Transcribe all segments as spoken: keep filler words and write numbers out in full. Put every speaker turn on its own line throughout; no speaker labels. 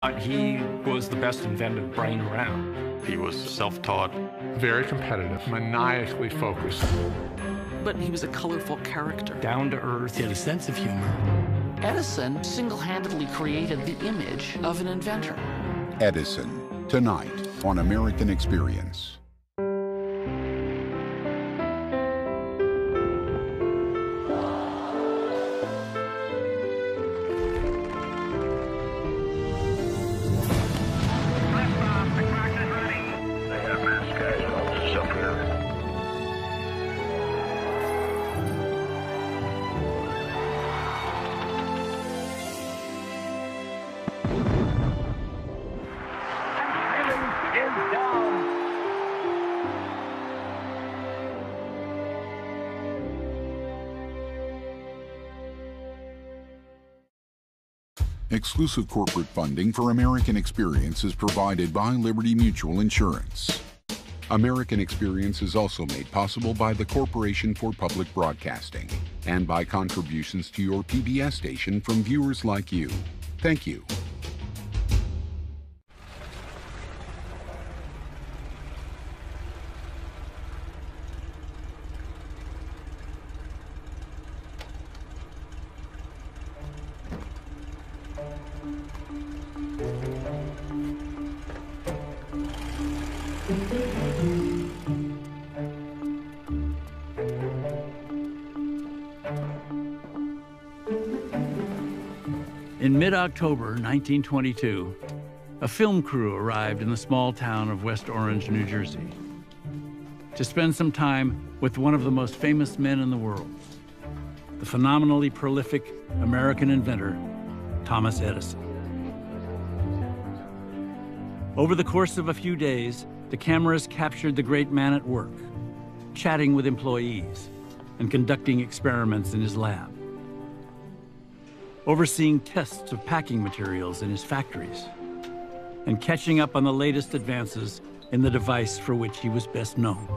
He was the best inventive brain around.
He was self-taught.
Very competitive, maniacally focused.
But he was a colorful character.
Down to earth.
He had a sense of humor.
Edison single-handedly created the image of an inventor.
Edison, tonight on American Experience. Exclusive corporate funding for American Experience is provided by Liberty Mutual Insurance. American Experience is also made possible by the Corporation for Public Broadcasting and by contributions to your P B S station from viewers like you. Thank you.
In mid-October nineteen twenty-two, a film crew arrived in the small town of West Orange, New Jersey, to spend some time with one of the most famous men in the world, the phenomenally prolific American inventor, Thomas Edison. Over the course of a few days, the cameras captured the great man at work, chatting with employees and conducting experiments in his lab, overseeing tests of packing materials in his factories, and catching up on the latest advances in the device for which he was best known.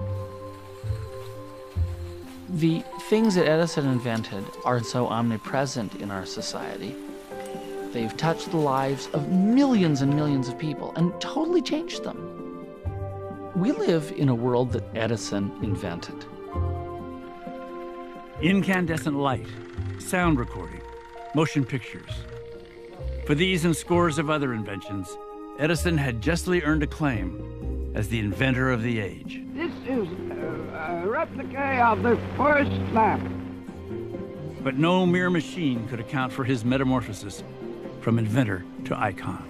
The things that Edison invented are so omnipresent in our society. They've touched the lives of millions and millions of people and totally changed them. We live in a world that Edison invented.
Incandescent light, sound recording, motion pictures. For these and scores of other inventions, Edison had justly earned a claim as the inventor of the age.
This is a, a replica of the first lamp.
But no mere machine could account for his metamorphosis from inventor to icon.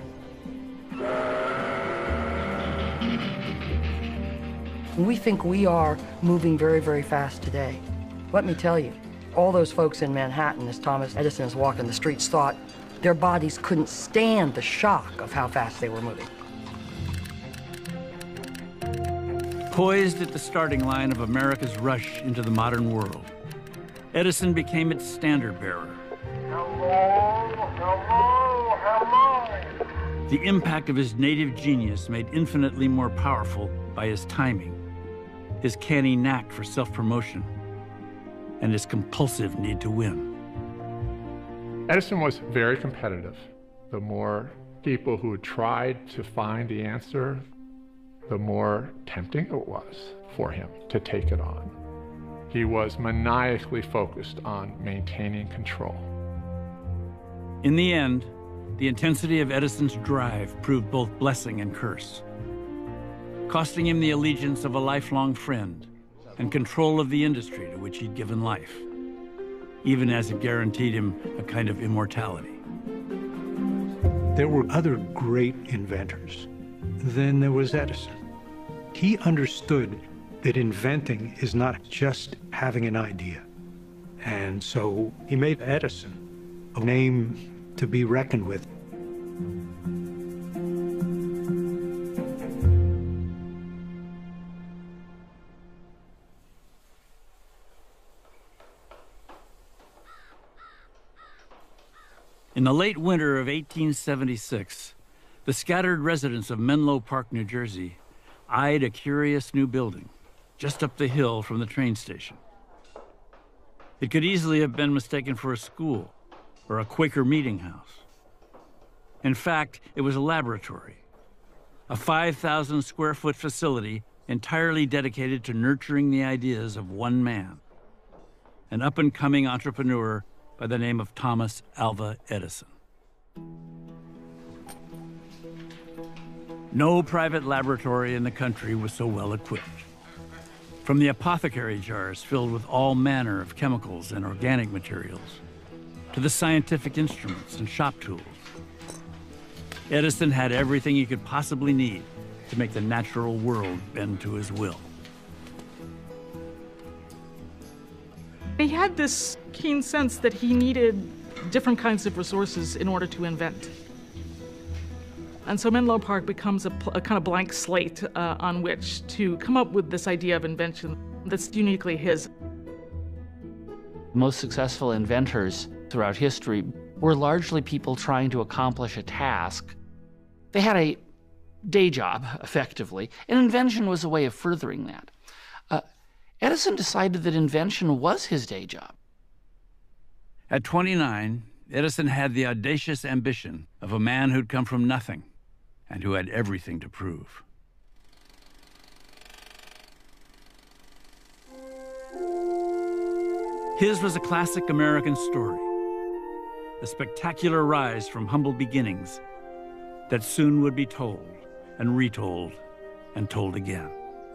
We think we are moving very, very fast today. Let me tell you, all those folks in Manhattan, as Thomas Edison was walking the streets, thought their bodies couldn't stand the shock of how fast they were moving.
Poised at the starting line of America's rush into the modern world, Edison became its standard bearer.
Hello, hello, hello.
The impact of his native genius made infinitely more powerful by his timing, his canny knack for self-promotion, and his compulsive need to win.
Edison was very competitive. The more people who tried to find the answer, the more tempting it was for him to take it on. He was maniacally focused on maintaining control.
In the end, the intensity of Edison's drive proved both blessing and curse, costing him the allegiance of a lifelong friend and control of the industry to which he'd given life, even as it guaranteed him a kind of immortality.
There were other great inventors. Then there was Edison. He understood that inventing is not just having an idea. And so he made Edison a name to be reckoned with.
In the late winter of eighteen seventy-six, the scattered residents of Menlo Park, New Jersey, eyed a curious new building just up the hill from the train station. It could easily have been mistaken for a school or a Quaker meeting house. In fact, it was a laboratory, a five thousand square foot facility entirely dedicated to nurturing the ideas of one man, an up-and-coming entrepreneur by the name of Thomas Alva Edison. No private laboratory in the country was so well equipped. From the apothecary jars filled with all manner of chemicals and organic materials, to the scientific instruments and shop tools, Edison had everything he could possibly need to make the natural world bend to his will.
He had this keen sense that he needed different kinds of resources in order to invent. And so Menlo Park becomes a, a kind of blank slate uh, on which to come up with this idea of invention that's uniquely his.
Most successful inventors throughout history were largely people trying to accomplish a task. They had a day job, effectively, and invention was a way of furthering that. Uh, Edison decided that invention was his day job.
At twenty-nine, Edison had the audacious ambition of a man who'd come from nothing and who had everything to prove. His was a classic American story, a spectacular rise from humble beginnings that soon would be told and retold and told again.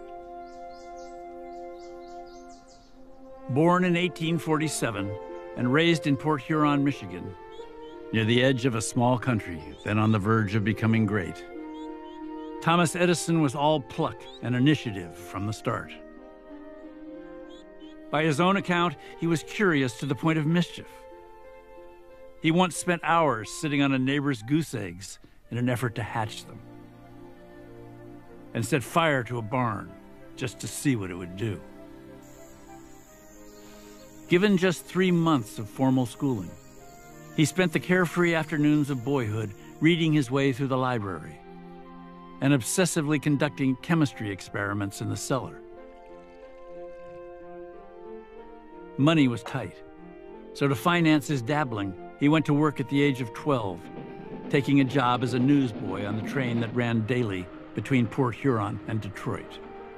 Born in eighteen forty-seven and raised in Port Huron, Michigan, near the edge of a small country then on the verge of becoming great, Thomas Edison was all pluck and initiative from the start. By his own account, he was curious to the point of mischief. He once spent hours sitting on a neighbor's goose eggs in an effort to hatch them, and set fire to a barn just to see what it would do. Given just three months of formal schooling, he spent the carefree afternoons of boyhood reading his way through the library and obsessively conducting chemistry experiments in the cellar. Money was tight, so to finance his dabbling, he went to work at the age of twelve, taking a job as a newsboy on the train that ran daily between Port Huron and Detroit.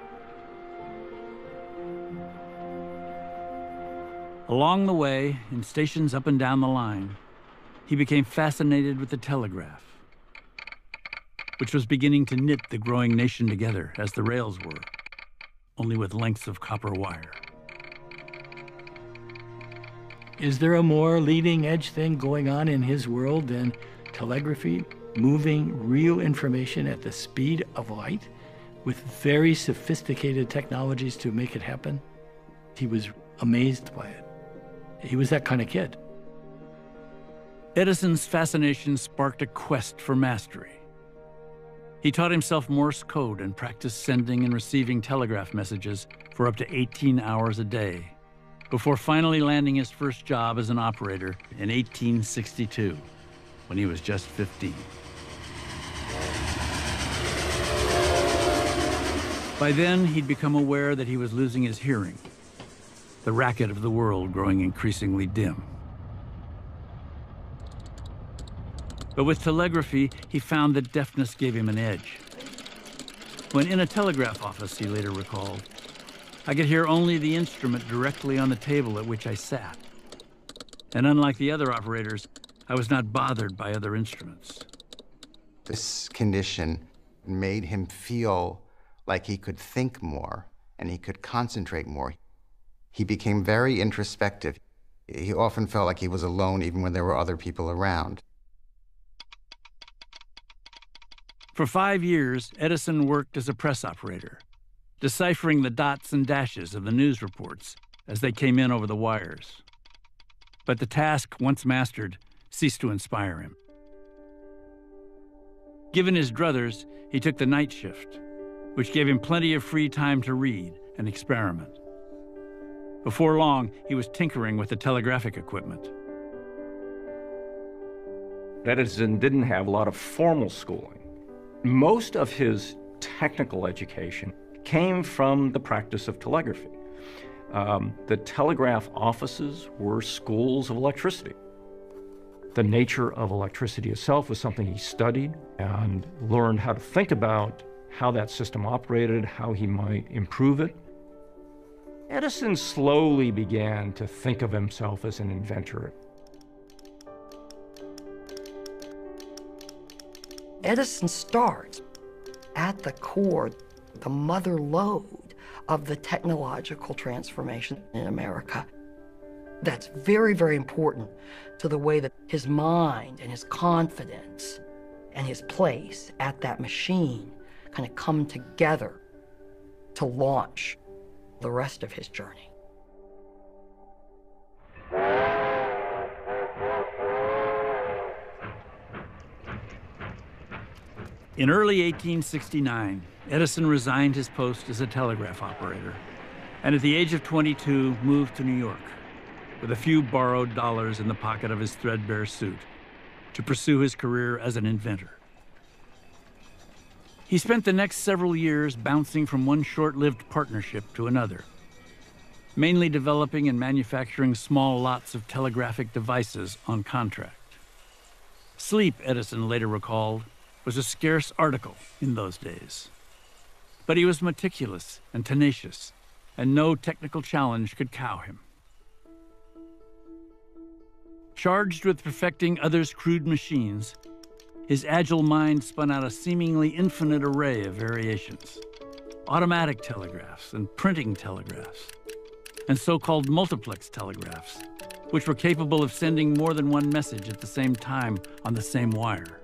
Along the way, in stations up and down the line, he became fascinated with the telegraph, which was beginning to knit the growing nation together as the rails were, only with lengths of copper wire.
Is there a more leading-edge thing going on in his world than telegraphy, moving real information at the speed of light with very sophisticated technologies to make it happen? He was amazed by it. He was that kind of kid.
Edison's fascination sparked a quest for mastery. He taught himself Morse code and practiced sending and receiving telegraph messages for up to eighteen hours a day, before finally landing his first job as an operator in eighteen sixty-two, when he was just fifteen. By then, he'd become aware that he was losing his hearing, the racket of the world growing increasingly dim. But with telegraphy, he found that deafness gave him an edge. When in a telegraph office, he later recalled, I could hear only the instrument directly on the table at which I sat. And unlike the other operators, I was not bothered by other instruments.
This condition made him feel like he could think more and he could concentrate more. He became very introspective. He often felt like he was alone even when there were other people around.
For five years, Edison worked as a press operator, deciphering the dots and dashes of the news reports as they came in over the wires. But the task, once mastered, ceased to inspire him. Given his druthers, he took the night shift, which gave him plenty of free time to read and experiment. Before long, he was tinkering with the telegraphic equipment.
Edison didn't have a lot of formal schooling. Most of his technical education came from the practice of telegraphy. Um, the telegraph offices were schools of electricity. The nature of electricity itself was something he studied and learned how to think about how that system operated, how he might improve it. Edison slowly began to think of himself as an inventor.
Edison starts at the core, the mother lode of the technological transformation in America. That's very, very important to the way that his mind and his confidence and his place at that machine kind of come together to launch the rest of his journey.
In early eighteen sixty-nine, Edison resigned his post as a telegraph operator, and at the age of twenty-two, moved to New York with a few borrowed dollars in the pocket of his threadbare suit to pursue his career as an inventor. He spent the next several years bouncing from one short-lived partnership to another, mainly developing and manufacturing small lots of telegraphic devices on contract. Sleep, Edison later recalled, was a scarce article in those days. But he was meticulous and tenacious, and no technical challenge could cow him. Charged with perfecting others' crude machines, his agile mind spun out a seemingly infinite array of variations: automatic telegraphs and printing telegraphs, and so-called multiplex telegraphs, which were capable of sending more than one message at the same time on the same wire.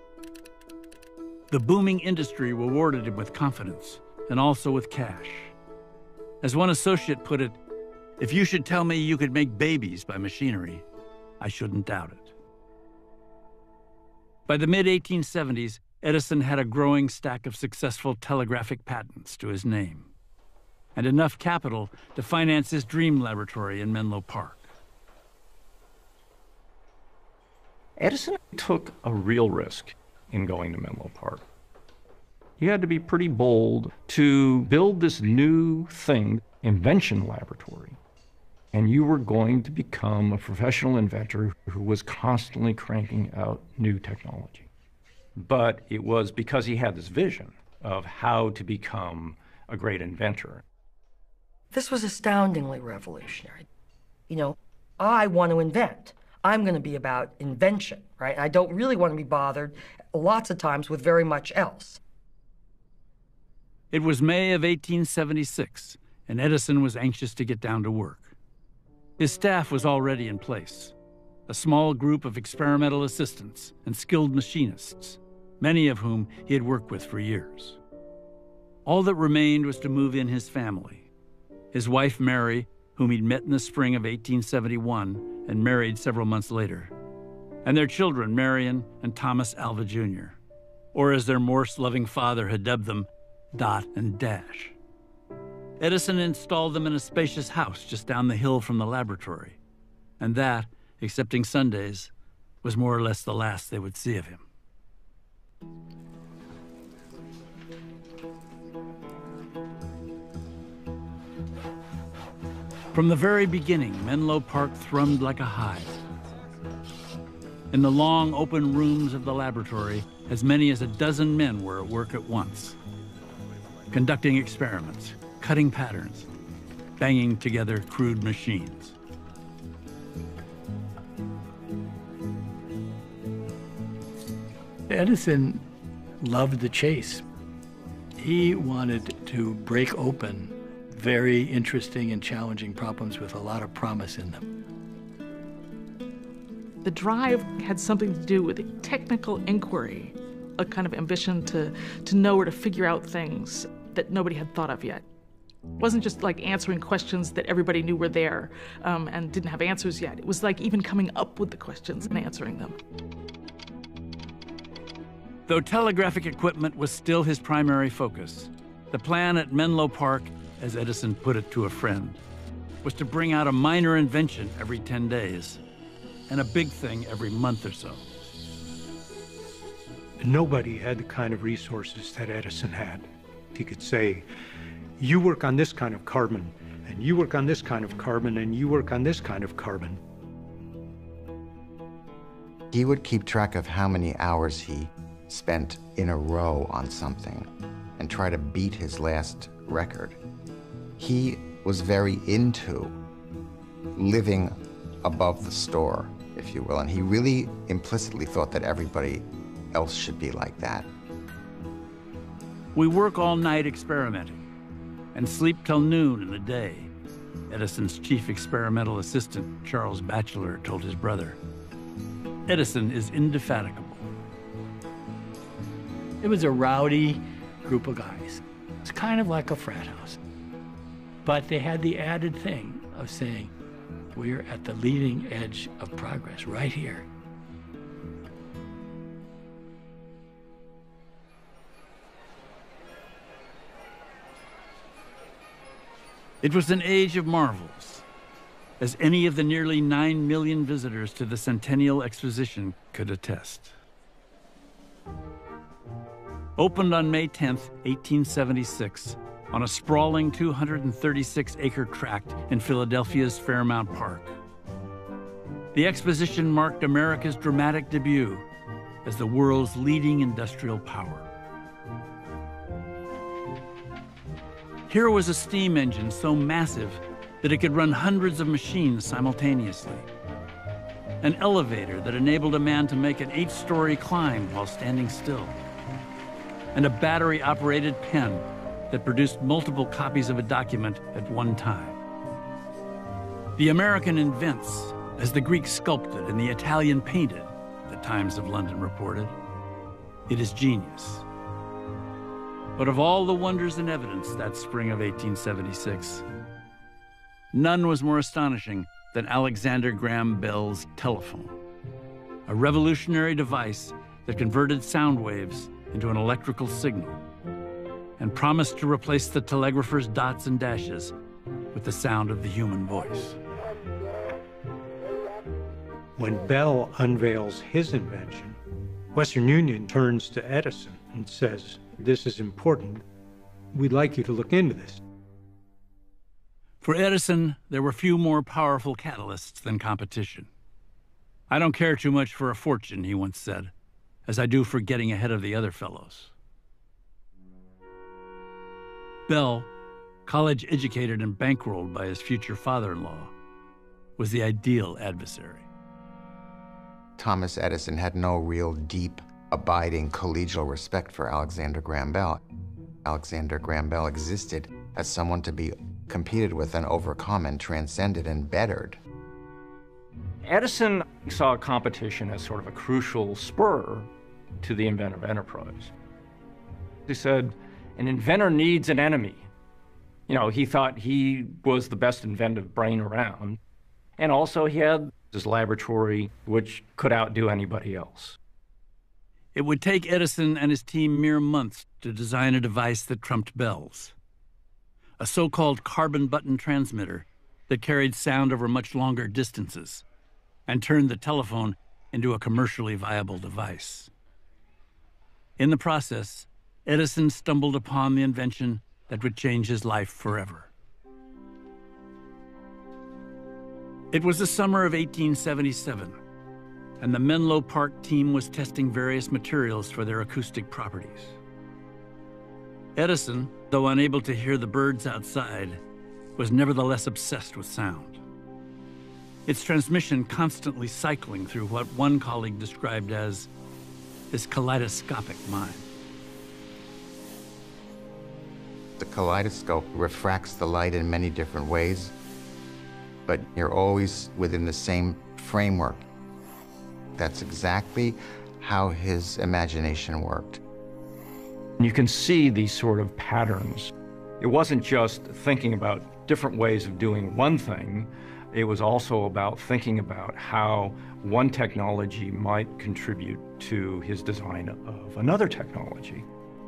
The booming industry rewarded him with confidence and also with cash. As one associate put it, "If you should tell me you could make babies by machinery, I shouldn't doubt it." By the mid eighteen seventies, Edison had a growing stack of successful telegraphic patents to his name, and enough capital to finance his dream laboratory in Menlo Park.
Edison took a real risk in going to Menlo Park. You had to be pretty bold to build this new thing, invention laboratory, and you were going to become a professional inventor who was constantly cranking out new technology. But it was because he had this vision of how to become a great inventor.
This was astoundingly revolutionary. You know, I want to invent. I'm going to be about invention, right? I don't really want to be bothered lots of times with very much else.
It was May of eighteen seventy-six, and Edison was anxious to get down to work. His staff was already in place, a small group of experimental assistants and skilled machinists, many of whom he had worked with for years. All that remained was to move in his family. His wife, Mary, whom he'd met in the spring of eighteen seventy-one and married several months later, and their children, Marion and Thomas Alva Junior, or as their Morse-loving father had dubbed them, Dot and Dash. Edison installed them in a spacious house just down the hill from the laboratory, and that, excepting Sundays, was more or less the last they would see of him. From the very beginning, Menlo Park thrummed like a hive. In the long, open rooms of the laboratory, as many as a dozen men were at work at once, conducting experiments, cutting patterns, banging together crude machines.
Edison loved the chase. He wanted to break open very interesting and challenging problems with a lot of promise in them.
The drive had something to do with technical inquiry, a kind of ambition to, to know or to figure out things that nobody had thought of yet. It wasn't just like answering questions that everybody knew were there um, and didn't have answers yet. It was like even coming up with the questions and answering them.
Though telegraphic equipment was still his primary focus, the plan at Menlo Park, as Edison put it to a friend, was to bring out a minor invention every ten days and a big thing every month or so.
Nobody had the kind of resources that Edison had. He could say, you work on this kind of carbon, and you work on this kind of carbon, and you work on this kind of carbon.
He would keep track of how many hours he spent in a row on something and try to beat his last record. He was very into living above the store, if you will, and he really implicitly thought that everybody else should be like that.
We work all night experimenting and sleep till noon in the day, Edison's chief experimental assistant, Charles Batchelor, told his brother. Edison is indefatigable.
It was a rowdy group of guys. It's kind of like a frat house. But they had the added thing of saying, we're at the leading edge of progress right here.
It was an age of marvels, as any of the nearly nine million visitors to the Centennial Exposition could attest. Opened on May tenth, eighteen seventy-six, on a sprawling two hundred thirty-six acre tract in Philadelphia's Fairmount Park. The exposition marked America's dramatic debut as the world's leading industrial power. Here was a steam engine so massive that it could run hundreds of machines simultaneously. An elevator that enabled a man to make an eight-story climb while standing still. And a battery-operated pen that produced multiple copies of a document at one time. The American invents, as the Greek sculpted and the Italian painted, the Times of London reported. It is genius. But of all the wonders in evidence that spring of eighteen seventy-six, none was more astonishing than Alexander Graham Bell's telephone, a revolutionary device that converted sound waves into an electrical signal and promised to replace the telegrapher's dots and dashes with the sound of the human voice.
When Bell unveils his invention, Western Union turns to Edison and says, "This is important. We'd like you to look into this."
For Edison, there were few more powerful catalysts than competition. "I don't care too much for a fortune," he once said, "as I do for getting ahead of the other fellows." Bell, college educated and bankrolled by his future father-in-law, was the ideal adversary.
Thomas Edison had no real deep, abiding collegial respect for Alexander Graham Bell. Alexander Graham Bell existed as someone to be competed with and overcome and transcended and bettered.
Edison saw competition as sort of a crucial spur to the inventive enterprise. He said, an inventor needs an enemy. You know, he thought he was the best inventive brain around. And also he had his laboratory, which could outdo anybody else.
It would take Edison and his team mere months to design a device that trumped Bell's. A so-called carbon button transmitter that carried sound over much longer distances and turned the telephone into a commercially viable device. In the process, Edison stumbled upon the invention that would change his life forever. It was the summer of eighteen seventy-seven, and the Menlo Park team was testing various materials for their acoustic properties. Edison, though unable to hear the birds outside, was nevertheless obsessed with sound. Its transmission constantly cycling through what one colleague described as his kaleidoscopic mind.
The kaleidoscope refracts the light in many different ways, but you're always within the same framework. That's exactly how his imagination worked.
You can see these sort of patterns. It wasn't just thinking about different ways of doing one thing. It was also about thinking about how one technology might contribute to his design of another technology.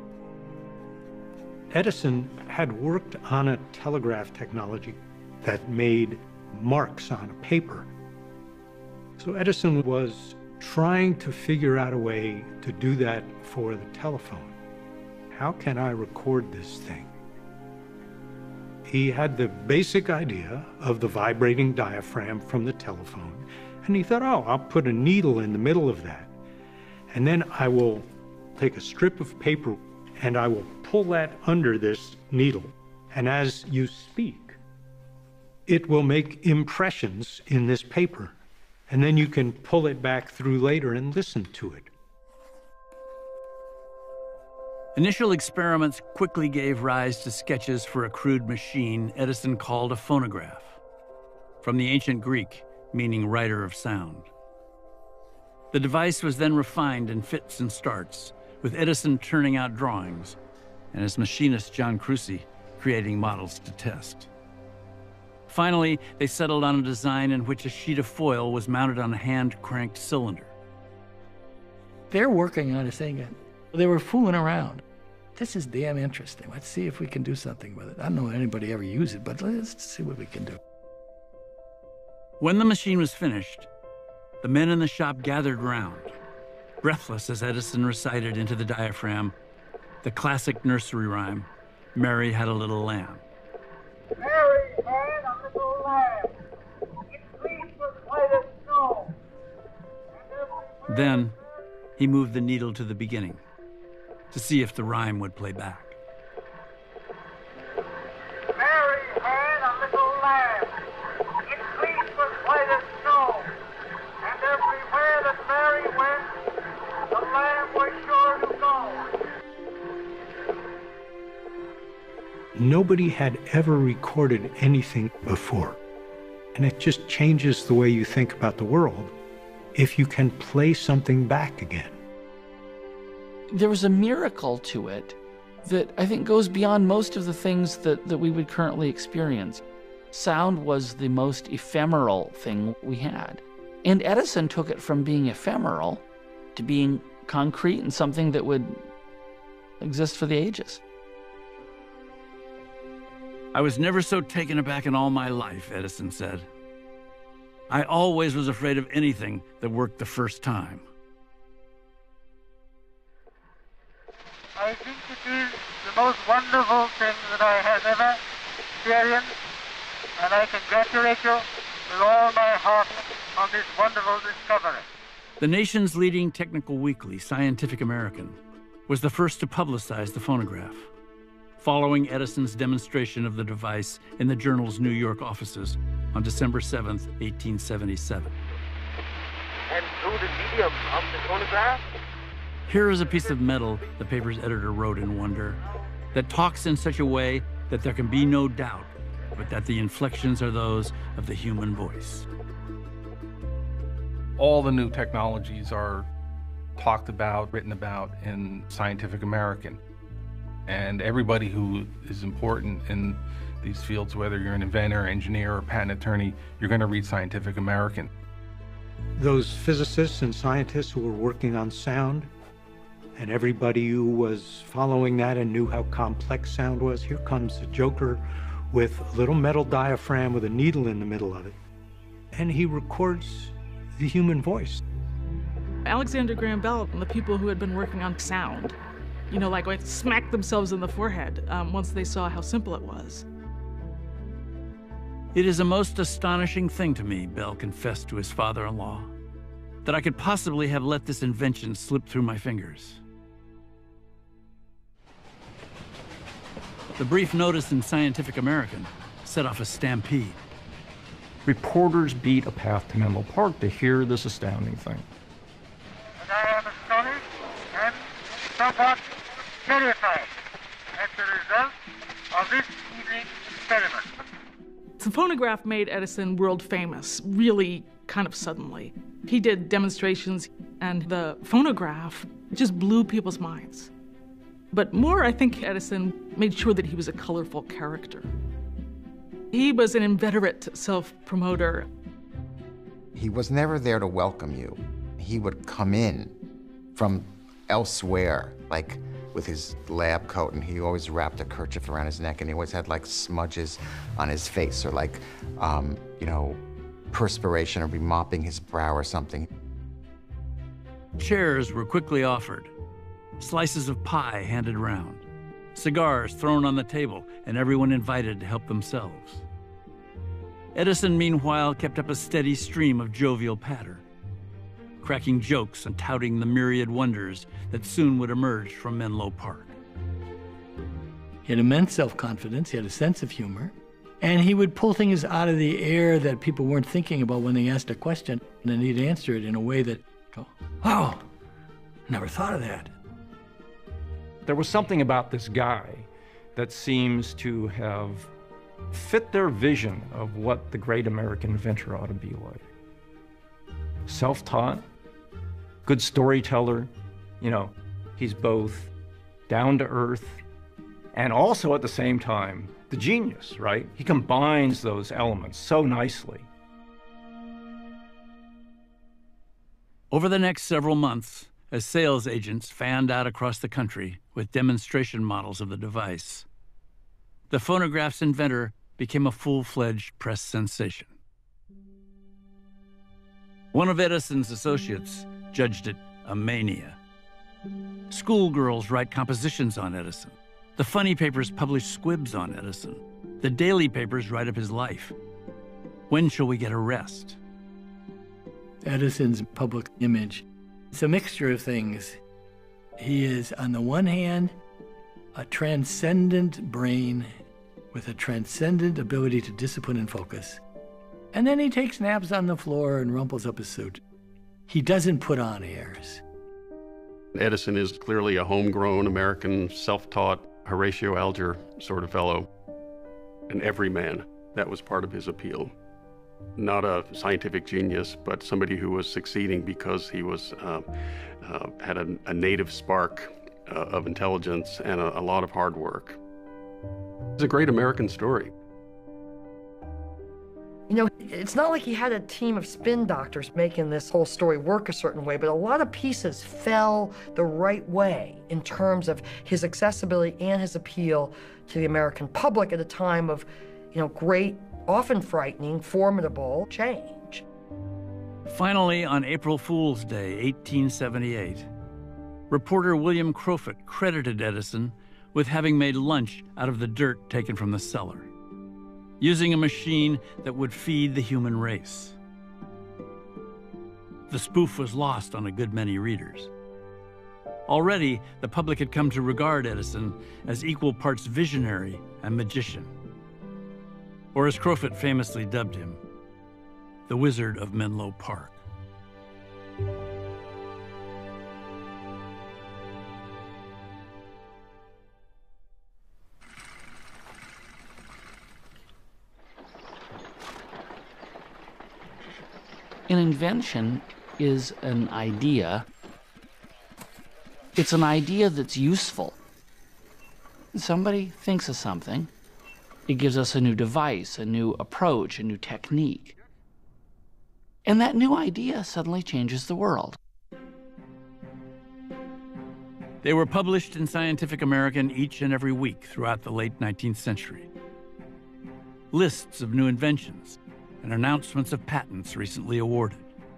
Edison had worked on a telegraph technology that made marks on a paper. So Edison was trying to figure out a way to do that for the telephone. How can I record this thing? He had the basic idea of the vibrating diaphragm from the telephone And he thought, oh, I'll put a needle in the middle of that. And then I will take a strip of paper and I will pull that under this needle. And as you speak, it will make impressions in this paper. And then you can pull it back through later and listen to it.
Initial experiments quickly gave rise to sketches for a crude machine Edison called a phonograph, from the ancient Greek, meaning writer of sound. The device was then refined in fits and starts, with Edison turning out drawings and his machinist John Crucy creating models to test. Finally, they settled on a design in which a sheet of foil was mounted on a hand-cranked cylinder.
They're working on a thing. They were fooling around. This is damn interesting. Let's see if we can do something with it. I don't know if anybody ever used it, but let's see what we can do.
When the machine was finished, the men in the shop gathered round, breathless as Edison recited into the diaphragm the classic nursery rhyme, Mary Had a Little Lamb.
Mary had a little lamb. Its fleece was white as snow.
Then he moved the needle to the beginning to see if the rhyme would play back.
Mary had a little lamb. Its fleece was white as snow. And everywhere that Mary went, the lamb was sure to go.
Nobody had ever recorded anything before. And it just changes the way you think about the world if you can play something back again.
There was a miracle to it that I think goes beyond most of the things that, that we would currently experience. Sound was the most ephemeral thing we had. And Edison took it from being ephemeral to being concrete and something that would exist for the ages.
I was never so taken aback in all my life, Edison said. I always was afraid of anything that worked the first time.
I think it is the most wonderful thing that I have ever experienced, and I congratulate you with all my heart on this wonderful discovery.
The nation's leading technical weekly, Scientific American, was the first to publicize the phonograph, following Edison's demonstration of the device in the journal's New York offices on December seventh, eighteen seventy-seven.
And through the medium of the phonograph,
Here is a piece of metal the paper's editor wrote in wonder that talks in such a way that there can be no doubt but that the inflections are those of the human voice.
All the new technologies are talked about, written about in Scientific American. And everybody who is important in these fields, whether you're an inventor, engineer, or patent attorney, you're going to read Scientific American.
Those physicists and scientists who were working on sound, and everybody who was following that and knew how complex sound was, here comes a joker with a little metal diaphragm with a needle in the middle of it. And he records the human voice.
Alexander Graham Bell and the people who had been working on sound, you know, like, like smacked themselves in the forehead um, once they saw how simple it was.
It is a most astonishing thing to me, Bell confessed to his father-in-law, that I could possibly have let this invention slip through my fingers. The brief notice in Scientific American set off a stampede.
Reporters beat a path to Menlo Park to hear this astounding thing.
and I am astonished and somewhat terrified at the result of this evening's experiment.
The phonograph made Edison world famous, really kind of suddenly. He did demonstrations, and the phonograph just blew people's minds. But more, I think Edison made sure that he was a colorful character. He was an inveterate self-promoter.
He was never there to welcome you. He would come in from elsewhere, like with his lab coat, and he always wrapped a kerchief around his neck, and he always had like smudges on his face, or like, um, you know, perspiration, or be mopping his brow or something.
Chairs were quickly offered, slices of pie handed round, cigars thrown on the table, and everyone invited to help themselves. Edison, meanwhile, kept up a steady stream of jovial patter, cracking jokes and touting the myriad wonders that soon would emerge from Menlo Park.
He had immense self-confidence, he had a sense of humor, and he would pull things out of the air that people weren't thinking about when they asked a question, and then he'd answer it in a way that, go, oh, never thought of that.
There was something about this guy that seems to have fit their vision of what the great American inventor ought to be like. Self-taught, good storyteller, you know, he's both down to earth and also at the same time the genius, right? He combines those elements so nicely.
Over the next several months, as sales agents fanned out across the country with demonstration models of the device, the phonograph's inventor became a full-fledged press sensation. One of Edison's associates judged it a mania. Schoolgirls write compositions on Edison. The funny papers publish squibs on Edison. The daily papers write up his life. When shall we get a rest?
Edison's public image, it's a mixture of things. He is, on the one hand, a transcendent brain with a transcendent ability to discipline and focus. And then he takes naps on the floor and rumples up his suit. He doesn't put on airs.
Edison is clearly a homegrown American, self-taught Horatio Alger sort of fellow. An everyman. That was part of his appeal. Not a scientific genius, but somebody who was succeeding because he was uh, uh, had a, a native spark uh, of intelligence and a, a lot of hard work. It's a great American story.
You know, it's not like he had a team of spin doctors making this whole story work a certain way, but a lot of pieces fell the right way in terms of his accessibility and his appeal to the American public at a time of, you know, great, often frightening, formidable change.
Finally, on April Fool's Day, eighteen seventy-eight, reporter William Crofut credited Edison with having made lunch out of the dirt taken from the cellar, using a machine that would feed the human race. The spoof was lost on a good many readers. Already, the public had come to regard Edison as equal parts visionary and magician, or as Crofut famously dubbed him, the Wizard of Menlo Park.
An invention is an idea. It's an idea that's useful. Somebody thinks of something. It gives us a new device, a new approach, a new technique. And that new idea suddenly changes the world.
They were published in Scientific American each and every week throughout the late nineteenth century. Lists of new inventions and announcements of patents recently awarded.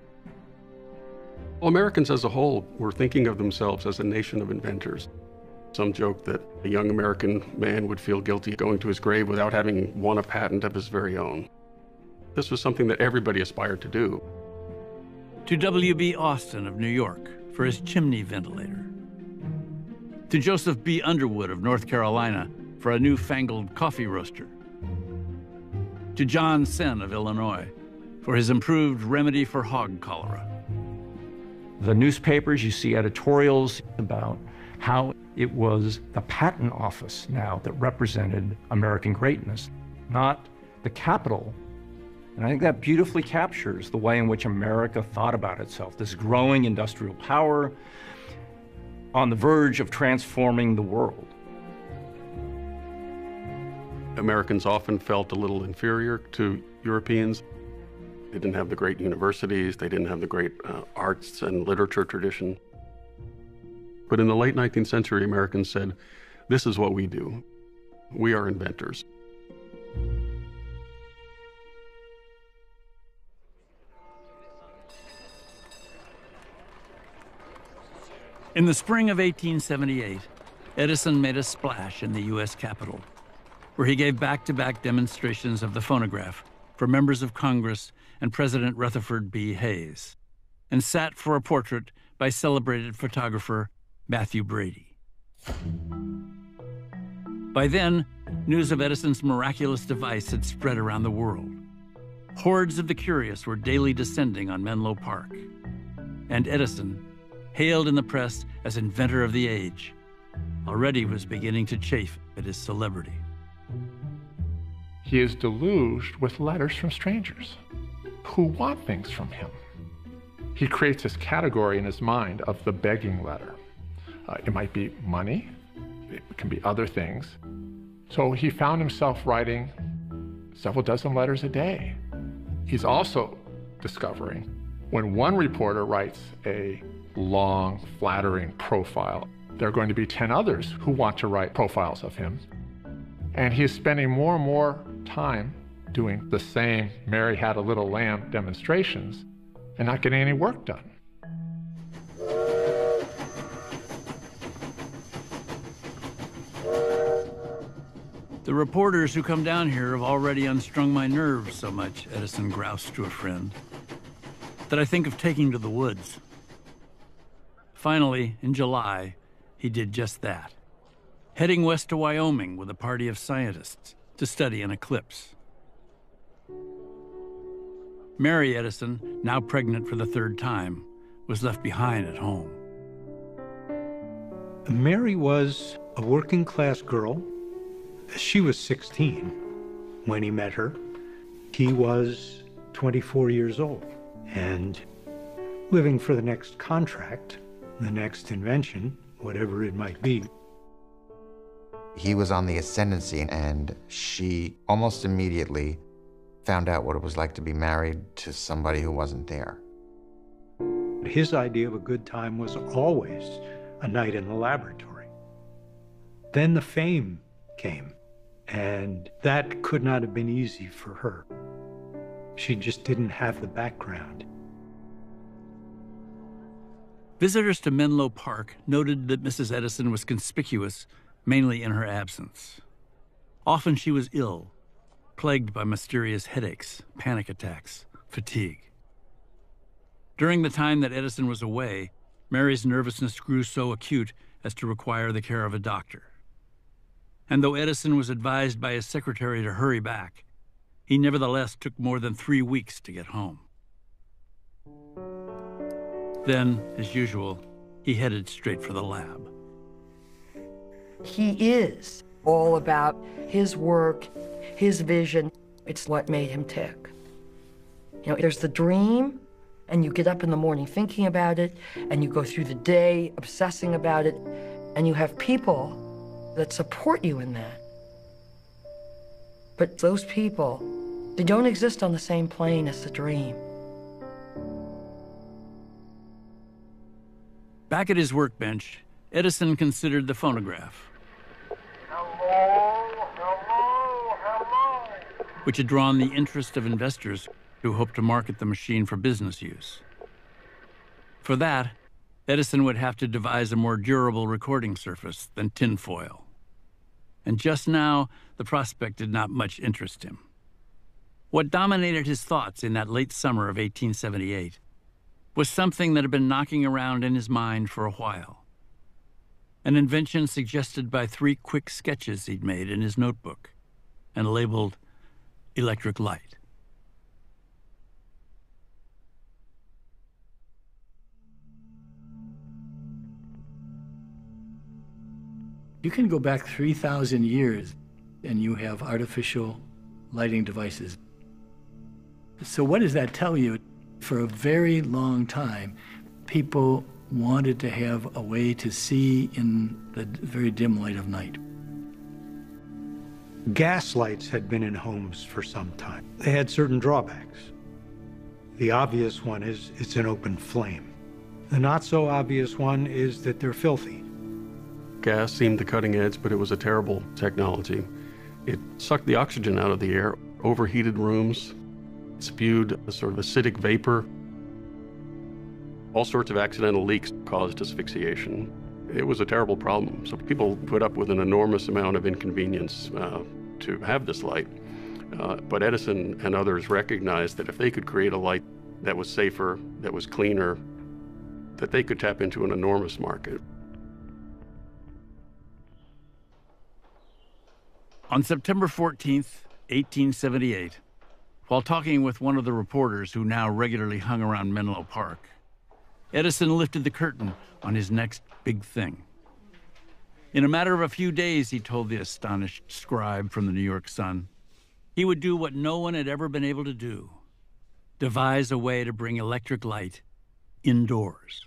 Well, Americans as a whole were thinking of themselves as a nation of inventors. Some joke that a young American man would feel guilty going to his grave without having won a patent of his very own. This was something that everybody aspired to do.
To W B Austin of New York for his chimney ventilator. To Joseph B. Underwood of North Carolina for a newfangled coffee roaster. To John Senn of Illinois for his improved remedy for hog cholera.
The newspapers, you see editorials about how it was the patent office now that represented American greatness, not the capital. And I think that beautifully captures the way in which America thought about itself, this growing industrial power on the verge of transforming the world.
Americans often felt a little inferior to Europeans. They didn't have the great universities, they didn't have the great uh, arts and literature tradition. But in the late nineteenth century, Americans said, this is what we do. We are inventors.
In the spring of eighteen seventy-eight, Edison made a splash in the U S Capitol, where he gave back-to-back demonstrations of the phonograph for members of Congress and President Rutherford B. Hayes, and sat for a portrait by celebrated photographer Matthew Brady. By then, news of Edison's miraculous device had spread around the world. Hordes of the curious were daily descending on Menlo Park. And Edison, hailed in the press as inventor of the age, already was beginning to chafe at his celebrity.
He is deluged with letters from strangers who want things from him. He creates this category in his mind of the begging letter. Uh, it might be money, it can be other things. So he found himself writing several dozen letters a day. He's also discovering when one reporter writes a long, flattering profile, there are going to be ten others who want to write profiles of him. And he is spending more and more time doing the same Mary Had a Little Lamb demonstrations and not getting any work done.
The reporters who come down here have already unstrung my nerves so much, Edison groused to a friend, that I think of taking to the woods. Finally, in July, he did just that, heading west to Wyoming with a party of scientists to study an eclipse. Mary Edison, now pregnant for the third time, was left behind at home.
Mary was a working-class girl. She was sixteen when he met her. He was twenty-four years old and living for the next contract, the next invention, whatever it might be.
He was on the ascendancy, and she almost immediately found out what it was like to be married to somebody who wasn't there.
His idea of a good time was always a night in the laboratory. Then the fame came, and that could not have been easy for her. She just didn't have the background.
Visitors to Menlo Park noted that Missus Edison was conspicuous mainly in her absence. Often she was ill, plagued by mysterious headaches, panic attacks, fatigue. During the time that Edison was away, Mary's nervousness grew so acute as to require the care of a doctor. And though Edison was advised by his secretary to hurry back, he nevertheless took more than three weeks to get home. Then, as usual, he headed straight for the lab.
He is all about his work, his vision. It's what made him tick. You know, there's the dream, and you get up in the morning thinking about it, and you go through the day obsessing about it, and you have people that support you in that. But those people, they don't exist on the same plane as the dream.
Back at his workbench, Edison considered the phonograph,
Hello, hello, hello.
which had drawn the interest of investors who hoped to market the machine for business use. For that, Edison would have to devise a more durable recording surface than tinfoil. And just now, the prospect did not much interest him. What dominated his thoughts in that late summer of eighteen seventy-eight was something that had been knocking around in his mind for a while. An invention suggested by three quick sketches he'd made in his notebook and labeled electric light.
You can go back three thousand years and you have artificial lighting devices. So what does that tell you? For a very long time, people wanted to have a way to see in the very dim light of night.
Gas lights had been in homes for some time. They had certain drawbacks. The obvious one is it's an open flame. The not so obvious one is that they're filthy.
Gas seemed the cutting edge, but it was a terrible technology. It sucked the oxygen out of the air, overheated rooms, spewed a sort of acidic vapor. All sorts of accidental leaks caused asphyxiation. It was a terrible problem. So people put up with an enormous amount of inconvenience uh, to have this light. Uh, but Edison and others recognized that if they could create a light that was safer, that was cleaner, that they could tap into an enormous market.
On September fourteenth, eighteen seventy-eight, while talking with one of the reporters who now regularly hung around Menlo Park, Edison lifted the curtain on his next big thing. In a matter of a few days, he told the astonished scribe from the New York Sun, he would do what no one had ever been able to do, devise a way to bring electric light indoors.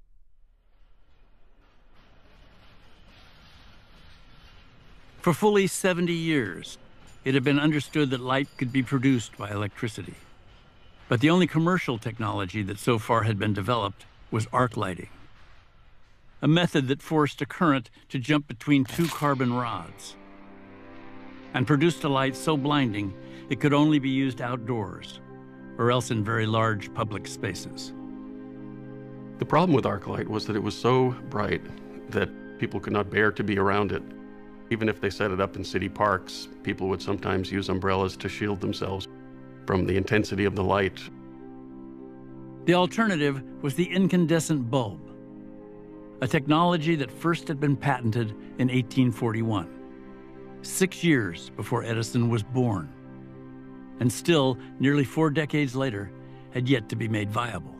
For fully seventy years, it had been understood that light could be produced by electricity. But the only commercial technology that so far had been developed was arc lighting, a method that forced a current to jump between two carbon rods and produced a light so blinding it could only be used outdoors or else in very large public spaces.
The problem with arc light was that it was so bright that people could not bear to be around it. Even if they set it up in city parks, people would sometimes use umbrellas to shield themselves from the intensity of the light.
The alternative was the incandescent bulb, a technology that first had been patented in eighteen forty-one, six years before Edison was born, and still, nearly four decades later, had yet to be made viable.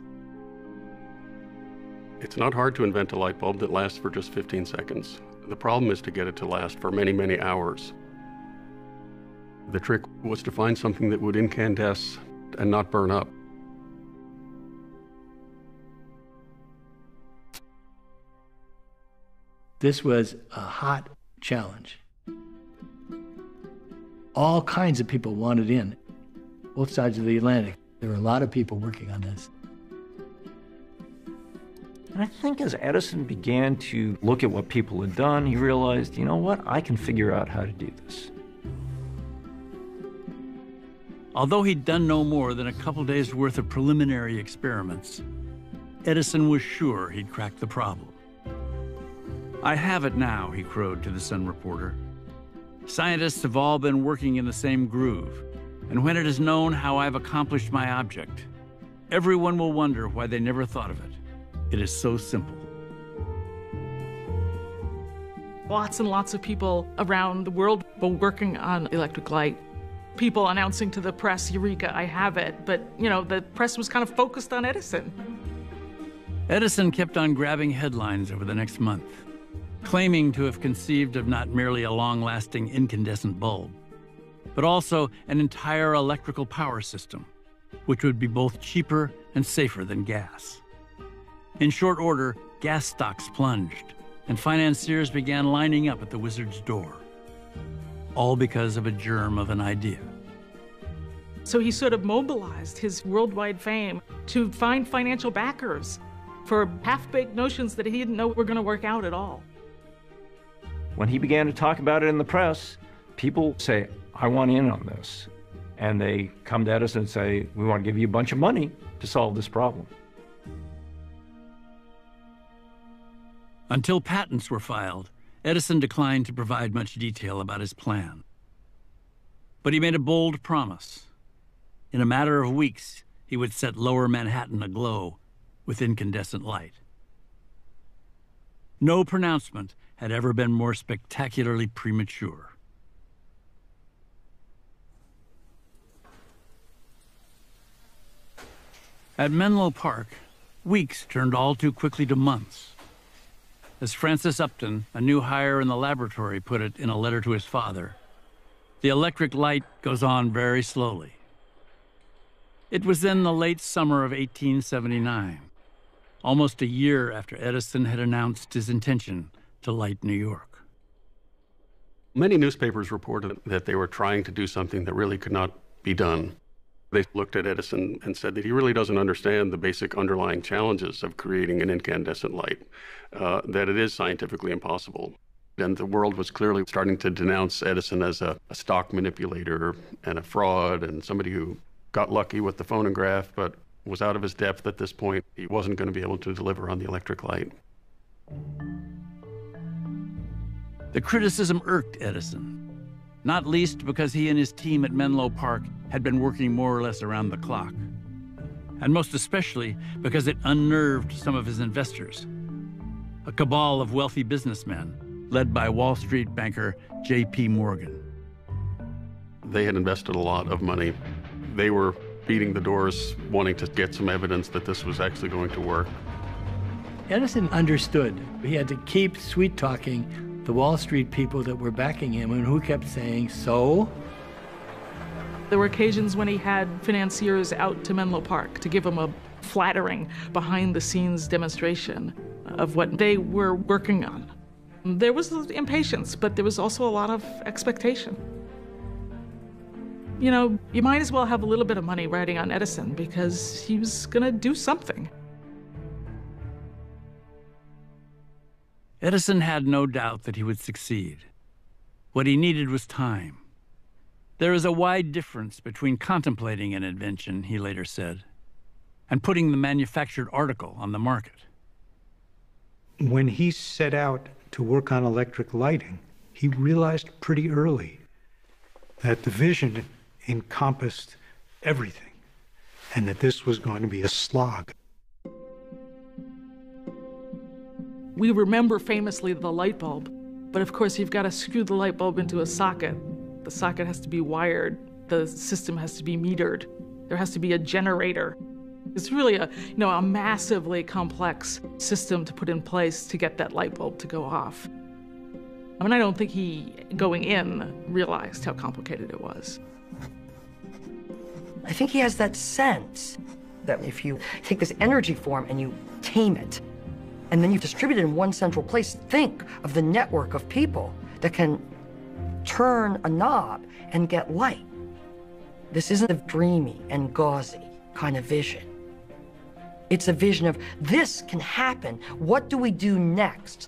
It's not hard to invent a light bulb that lasts for just fifteen seconds. The problem is to get it to last for many, many hours. The trick was to find something that would incandesce and not burn up.
This was a hot challenge. All kinds of people wanted in, both sides of the Atlantic. There were a lot of people working on this.
And I think as Edison began to look at what people had done, he realized, you know what, I can figure out how to do this.
Although he'd done no more than a couple days' worth of preliminary experiments, Edison was sure he'd cracked the problem. I have it now, he crowed to the Sun reporter. Scientists have all been working in the same groove, and when it is known how I've accomplished my object, everyone will wonder why they never thought of it. It is so simple.
Lots and lots of people around the world were working on electric light. People announcing to the press, Eureka, I have it. But, you know, the press was kind of focused on Edison.
Edison kept on grabbing headlines over the next month, claiming to have conceived of not merely a long-lasting incandescent bulb, but also an entire electrical power system, which would be both cheaper and safer than gas. In short order, gas stocks plunged, and financiers began lining up at the wizard's door, all because of a germ of an idea.
So he sort of mobilized his worldwide fame to find financial backers for half-baked notions that he didn't know were going to work out at all.
When he began to talk about it in the press, people say, I want in on this. And they come to Edison and say, we want to give you a bunch of money to solve this problem.
Until patents were filed, Edison declined to provide much detail about his plan. But he made a bold promise. In a matter of weeks, he would set lower Manhattan aglow with incandescent light. No pronouncement had ever been more spectacularly premature. At Menlo Park, weeks turned all too quickly to months. As Francis Upton, a new hire in the laboratory, put it in a letter to his father, the electric light goes on very slowly. It was then the late summer of eighteen seventy-nine, almost a year after Edison had announced his intention to light New York.
Many newspapers reported that they were trying to do something that really could not be done. They looked at Edison and said that he really doesn't understand the basic underlying challenges of creating an incandescent light, uh, that it is scientifically impossible. And the world was clearly starting to denounce Edison as a, a stock manipulator and a fraud and somebody who got lucky with the phonograph but was out of his depth at this point. He wasn't going to be able to deliver on the electric light.
The criticism irked Edison, not least because he and his team at Menlo Park had been working more or less around the clock, and most especially because it unnerved some of his investors, a cabal of wealthy businessmen led by Wall Street banker J P Morgan.
They had invested a lot of money. They were beating the doors, wanting to get some evidence that this was actually going to work.
Edison understood he had to keep sweet-talking the Wall Street people that were backing him and who kept saying, so?
There were occasions when he had financiers out to Menlo Park to give him a flattering behind-the-scenes demonstration of what they were working on. There was impatience, but there was also a lot of expectation. You know, you might as well have a little bit of money riding on Edison because he was gonna do something.
Edison had no doubt that he would succeed. What he needed was time. There is a wide difference between contemplating an invention, he later said, and putting the manufactured article on the market.
When he set out to work on electric lighting, he realized pretty early that the vision encompassed everything, and that this was going to be a slog.
We remember famously the light bulb, but of course you've got to screw the light bulb into a socket. The socket has to be wired, the system has to be metered, there has to be a generator. It's really a, you know, a massively complex system to put in place to get that light bulb to go off. I mean, I don't think he, going in, realized how complicated it was.
I think he has that sense that if you take this energy form and you tame it, and then you distribute it in one central place, think of the network of people that can turn a knob and get light. This isn't a dreamy and gauzy kind of vision. It's a vision of, this can happen. What do we do next?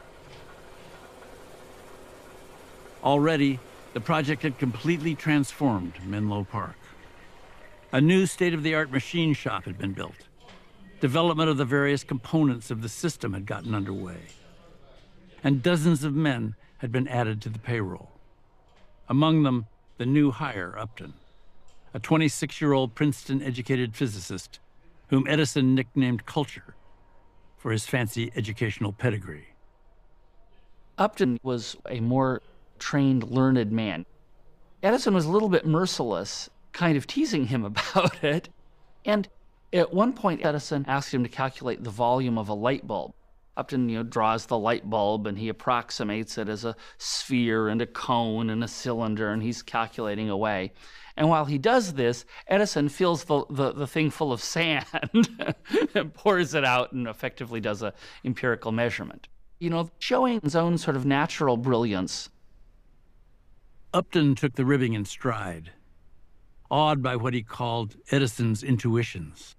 Already, the project had completely transformed Menlo Park. A new state-of-the-art machine shop had been built. Development of the various components of the system had gotten underway. And dozens of men had been added to the payroll. Among them, the new hire, Upton, a twenty-six-year-old Princeton-educated physicist whom Edison nicknamed Culture for his fancy educational pedigree.
Upton was a more trained, learned man. Edison was a little bit merciless, kind of teasing him about it. And at one point, Edison asked him to calculate the volume of a light bulb. Upton, you know, draws the light bulb and he approximates it as a sphere and a cone and a cylinder, and he's calculating away. And while he does this, Edison fills the, the, the thing full of sand and pours it out and effectively does an empirical measurement. You know, showing his own sort of natural brilliance.
Upton took the ribbing in stride, awed by what he called Edison's intuitions.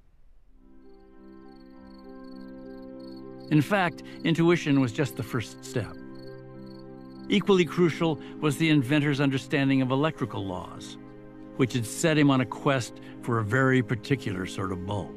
In fact, intuition was just the first step. Equally crucial was the inventor's understanding of electrical laws, which had set him on a quest for a very particular sort of bulb.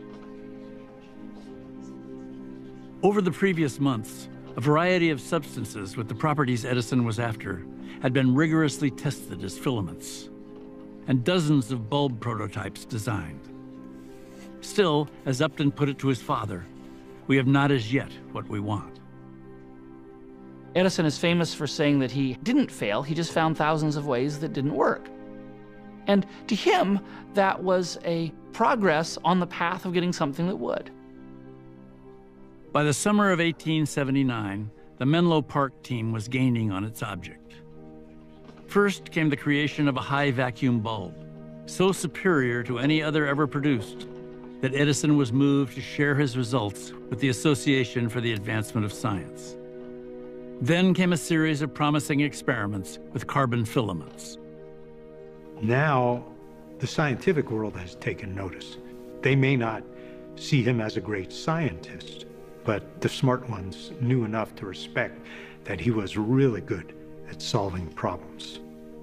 Over the previous months, a variety of substances with the properties Edison was after had been rigorously tested as filaments, and dozens of bulb prototypes designed. Still, as Upton put it to his father, we have not as yet what we want.
Edison is famous for saying that he didn't fail, he just found thousands of ways that didn't work. And to him, that was a progress on the path of getting something that would.
By the summer of eighteen seventy-nine, the Menlo Park team was gaining on its object. First came the creation of a high vacuum bulb, so superior to any other ever produced that Edison was moved to share his results with the Association for the Advancement of Science. Then came a series of promising experiments with carbon filaments.
Now, the scientific world has taken notice. They may not see him as a great scientist, but the smart ones knew enough to respect that he was really good at solving problems.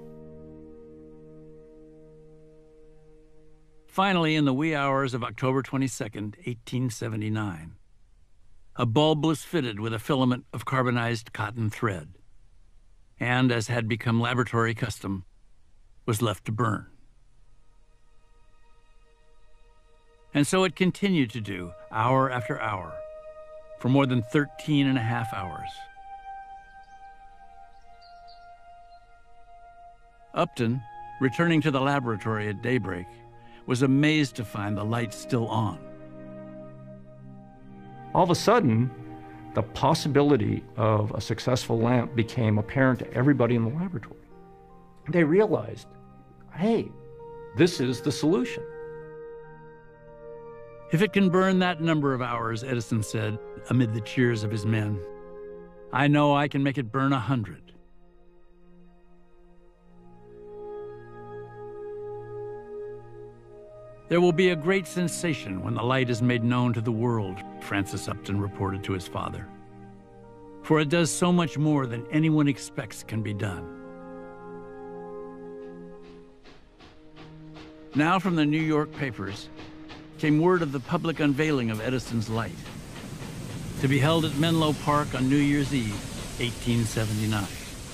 Finally, in the wee hours of October twenty-second, eighteen seventy-nine, a bulb was fitted with a filament of carbonized cotton thread. and, as had become laboratory custom, was left to burn. And so it continued to do, hour after hour, for more than thirteen and a half hours. Upton, returning to the laboratory at daybreak, was amazed to find the light still on.
All of a sudden, the possibility of a successful lamp became apparent to everybody in the laboratory. They realized, hey, this is the solution.
If it can burn that number of hours, Edison said, amid the cheers of his men, I know I can make it burn a hundred. There will be a great sensation when the light is made known to the world, Francis Upton reported to his father. For it does so much more than anyone expects can be done. Now from the New York papers came word of the public unveiling of Edison's light, to be held at Menlo Park on New Year's Eve, eighteen seventy-nine.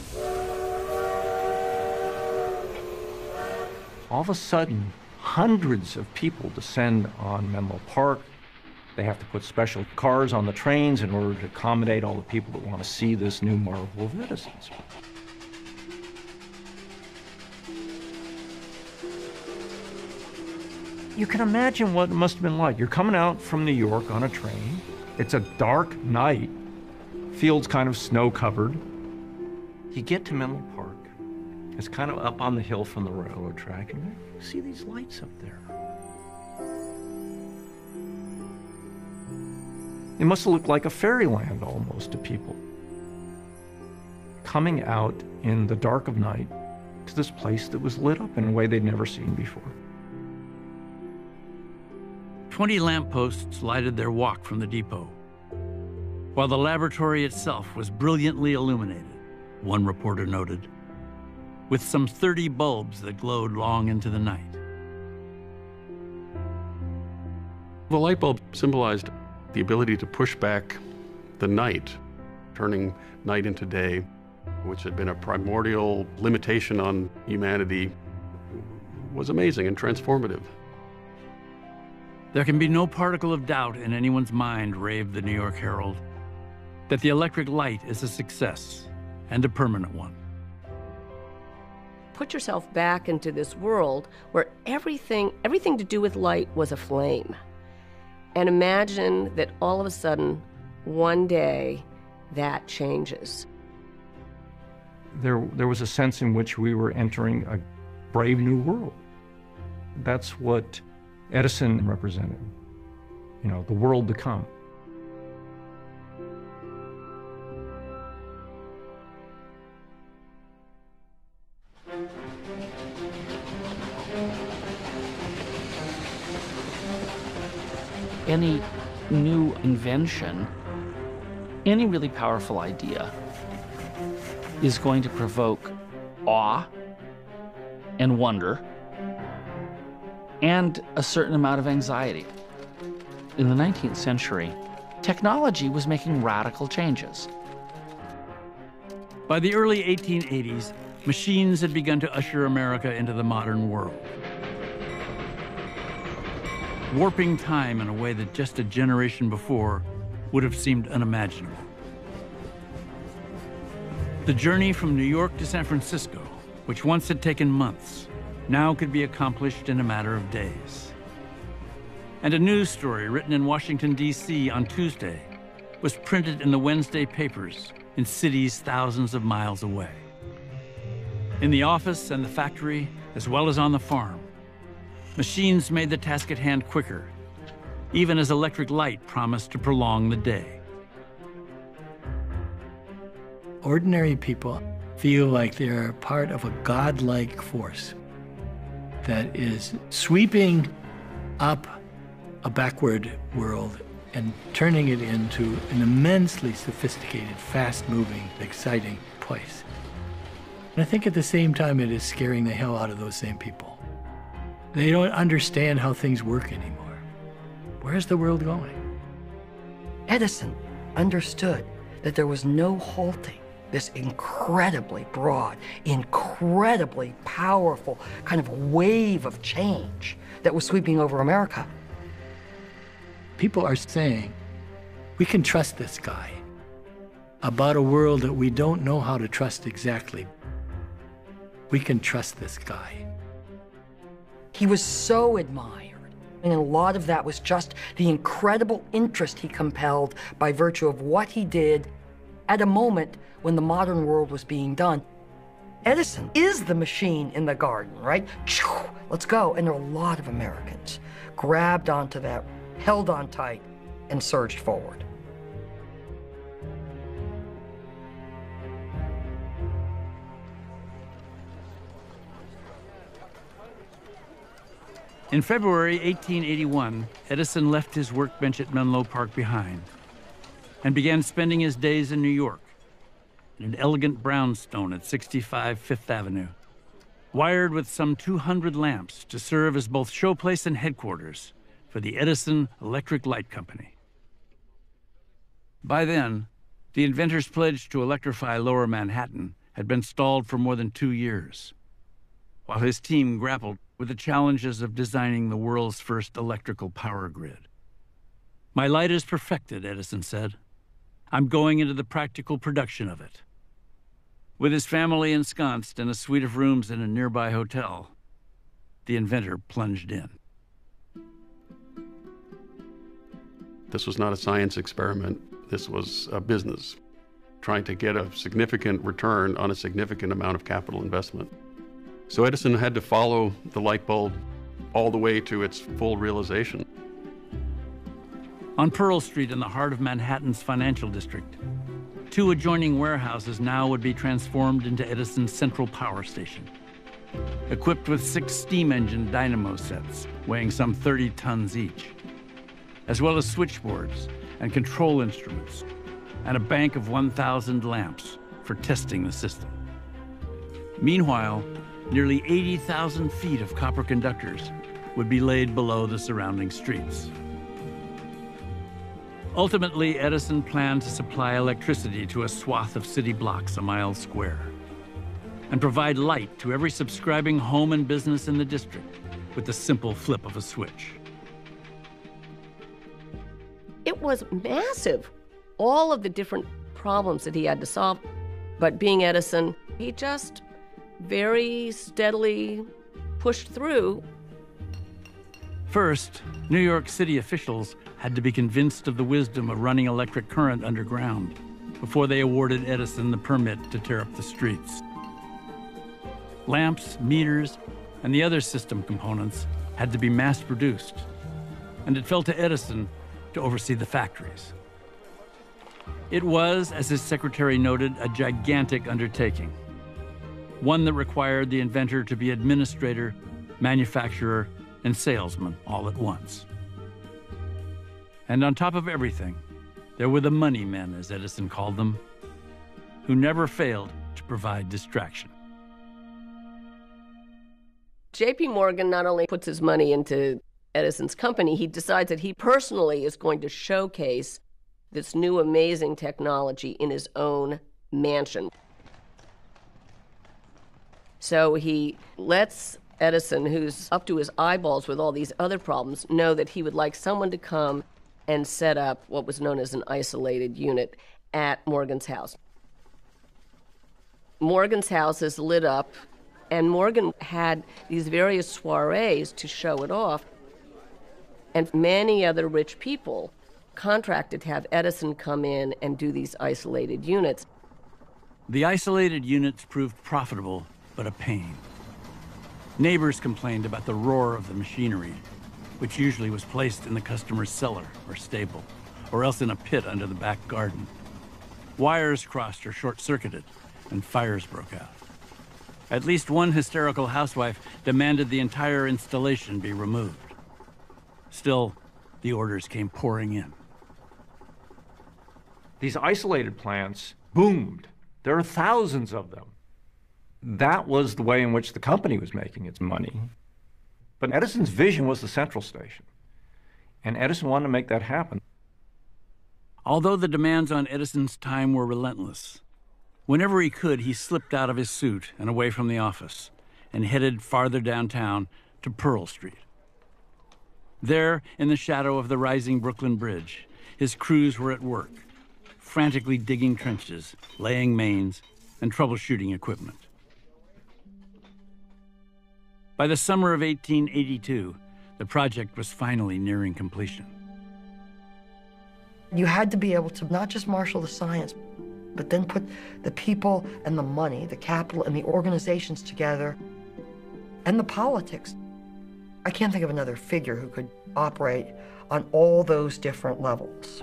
All of a sudden, hundreds of people descend on Menlo Park. They have to put special cars on the trains in order to accommodate all the people that want to see this new marvel of Edison's. You can imagine what it must have been like. You're coming out from New York on a train. It's a dark night. Field's kind of snow-covered. You get to Menlo Park. It's kind of up on the hill from the railroad track, and you see these lights up there. It must have looked like a fairyland almost to people. Coming out in the dark of night to this place that was lit up in a way they'd never seen before.
Twenty lampposts lighted their walk from the depot, while the laboratory itself was brilliantly illuminated, one reporter noted, with some thirty bulbs that glowed long into the night.
The light bulb symbolized the ability to push back the night, turning night into day, which had been a primordial limitation on humanity, was amazing and transformative.
There can be no particle of doubt in anyone's mind, raved the New York Herald, that the electric light is a success, and a permanent one.
Put yourself back into this world where everything, everything to do with light was aflame. And imagine that all of a sudden, one day, that changes.
There, there was a sense in which we were entering a brave new world. That's what Edison represented, you know, the world to come.
Any new invention, any really powerful idea is going to provoke awe and wonder and a certain amount of anxiety. In the nineteenth century, technology was making radical changes.
By the early eighteen eighties, machines had begun to usher America into the modern world, warping time in a way that just a generation before would have seemed unimaginable. The journey from New York to San Francisco, which once had taken months, now could be accomplished in a matter of days. And a news story written in Washington, D C on Tuesday was printed in the Wednesday papers in cities thousands of miles away. In the office and the factory, as well as on the farm, machines made the task at hand quicker, even as electric light promised to prolong the day.
Ordinary people feel like they're part of a godlike force that is sweeping up a backward world and turning it into an immensely sophisticated, fast-moving, exciting place. And I think at the same time it is scaring the hell out of those same people. They don't understand how things work anymore. Where's the world going?
Edison understood that there was no halting this incredibly broad, incredibly powerful kind of wave of change that was sweeping over America.
People are saying, we can trust this guy about a world that we don't know how to trust exactly. We can trust this guy.
He was so admired, and a lot of that was just the incredible interest he compelled by virtue of what he did at a moment when the modern world was being done. Edison is the machine in the garden, right? Let's go. And there are a lot of Americans grabbed onto that, held on tight, and surged forward.
In February eighteen eighty-one, Edison left his workbench at Menlo Park behind and began spending his days in New York, in an elegant brownstone at sixty-five Fifth Avenue, wired with some two hundred lamps to serve as both showplace and headquarters for the Edison Electric Light Company. By then, the inventor's pledge to electrify Lower Manhattan had been stalled for more than two years, while his team grappled with the challenges of designing the world's first electrical power grid. "My light is perfected," Edison said. "I'm going into the practical production of it." With his family ensconced in a suite of rooms in a nearby hotel, the inventor plunged in.
This was not a science experiment. This was a business, trying to get a significant return on a significant amount of capital investment. So Edison had to follow the light bulb all the way to its full realization.
On Pearl Street in the heart of Manhattan's financial district, two adjoining warehouses now would be transformed into Edison's central power station, equipped with six steam engine dynamo sets weighing some thirty tons each, as well as switchboards and control instruments, and a bank of one thousand lamps for testing the system. Meanwhile, nearly eighty thousand feet of copper conductors would be laid below the surrounding streets. Ultimately, Edison planned to supply electricity to a swath of city blocks a mile square and provide light to every subscribing home and business in the district with the simple flip of a switch.
It was massive, all of the different problems that he had to solve. But being Edison, he just very steadily pushed through.
First, New York City officials had to be convinced of the wisdom of running electric current underground before they awarded Edison the permit to tear up the streets. Lamps, meters, and the other system components had to be mass-produced, and it fell to Edison to oversee the factories. It was, as his secretary noted, a gigantic undertaking, one that required the inventor to be administrator, manufacturer, and salesman all at once. And on top of everything, there were the money men, as Edison called them, who never failed to provide distraction.
J P Morgan not only puts his money into Edison's company, he decides that he personally is going to showcase this new amazing technology in his own mansion. So he lets Edison, who's up to his eyeballs with all these other problems, know that he would like someone to come and set up what was known as an isolated unit at Morgan's house. Morgan's house is lit up, and Morgan had these various soirees to show it off. And many other rich people contracted to have Edison come in and do these isolated units.
The isolated units proved profitable, but a pain. Neighbors complained about the roar of the machinery, which usually was placed in the customer's cellar or stable, or else in a pit under the back garden. Wires crossed or short-circuited, and fires broke out. At least one hysterical housewife demanded the entire installation be removed. Still, the orders came pouring in.
These isolated plants boomed. There are thousands of them. That was the way in which the company was making its money. But Edison's vision was the central station, and Edison wanted to make that happen.
Although the demands on Edison's time were relentless, Whenever he could, he slipped out of his suit and away from the office and headed farther downtown to Pearl Street. There, in the shadow of the rising Brooklyn Bridge, his crews were at work, frantically digging trenches, laying mains, and troubleshooting equipment. By the summer of eighteen eighty-two, the project was finally nearing completion.
You had to be able to not just marshal the science, but then put the people and the money, the capital and the organizations together, and the politics. I can't think of another figure who could operate on all those different levels.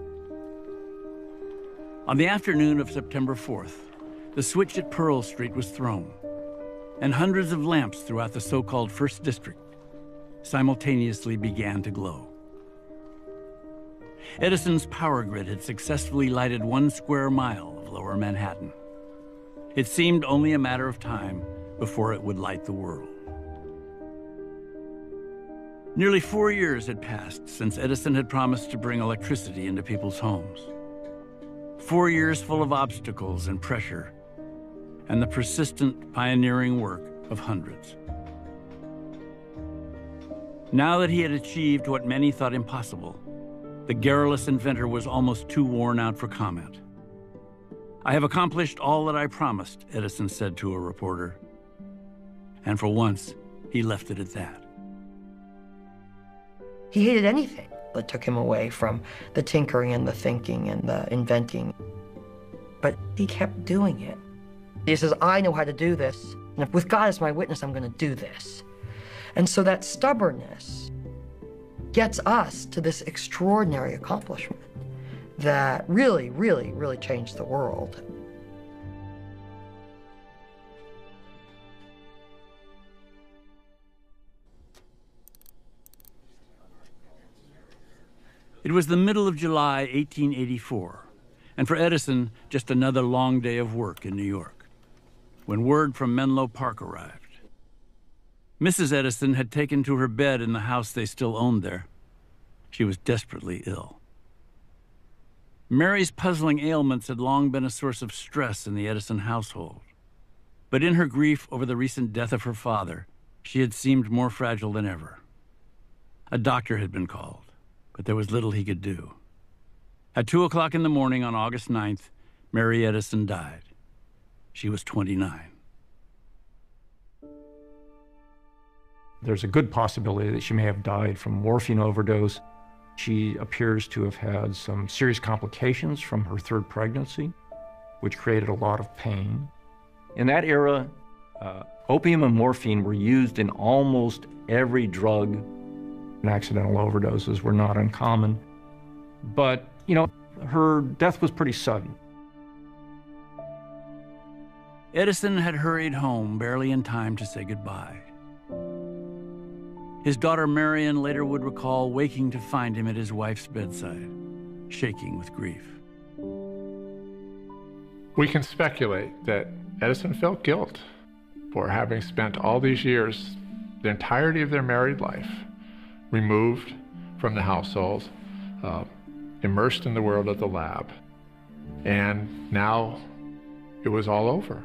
On the afternoon of September fourth, the switch at Pearl Street was thrown, and hundreds of lamps throughout the so-called First District simultaneously began to glow. Edison's power grid had successfully lighted one square mile of lower Manhattan. It seemed only a matter of time before it would light the world. Nearly four years had passed since Edison had promised to bring electricity into people's homes. Four years full of obstacles and pressure, and the persistent pioneering work of hundreds. Now that he had achieved what many thought impossible, the garrulous inventor was almost too worn out for comment. "I have accomplished all that I promised," Edison said to a reporter. And for once, he left it at that.
He hated anything that took him away from the tinkering and the thinking and the inventing. But he kept doing it. He says, I know how to do this, and with God as my witness, I'm going to do this. And so that stubbornness gets us to this extraordinary accomplishment that really, really, really changed the world.
It was the middle of July eighteen eighty-four, and for Edison, just another long day of work in New York, when word from Menlo Park arrived. Missus Edison had taken to her bed in the house they still owned there. She was desperately ill. Mary's puzzling ailments had long been a source of stress in the Edison household. But in her grief over the recent death of her father, she had seemed more fragile than ever. A doctor had been called, but there was little he could do. At two o'clock in the morning on August ninth, Mary Edison died. She was twenty-nine.
There's a good possibility that she may have died from morphine overdose. She appears to have had some serious complications from her third pregnancy, which created a lot of pain. In that era, uh, opium and morphine were used in almost every drug, and accidental overdoses were not uncommon. But, you know, her death was pretty sudden.
Edison had hurried home barely in time to say goodbye. His daughter Marion later would recall waking to find him at his wife's bedside, shaking with grief.
We can speculate that Edison felt guilt for having spent all these years, the entirety of their married life, removed from the household, uh, immersed in the world of the lab, and now it was all over.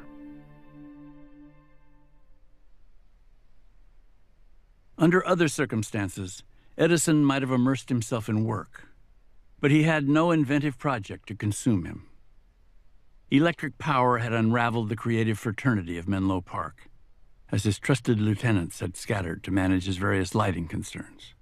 Under other circumstances, Edison might have immersed himself in work, but he had no inventive project to consume him. Electric power had unraveled the creative fraternity of Menlo Park, as his trusted lieutenants had scattered to manage his various lighting concerns.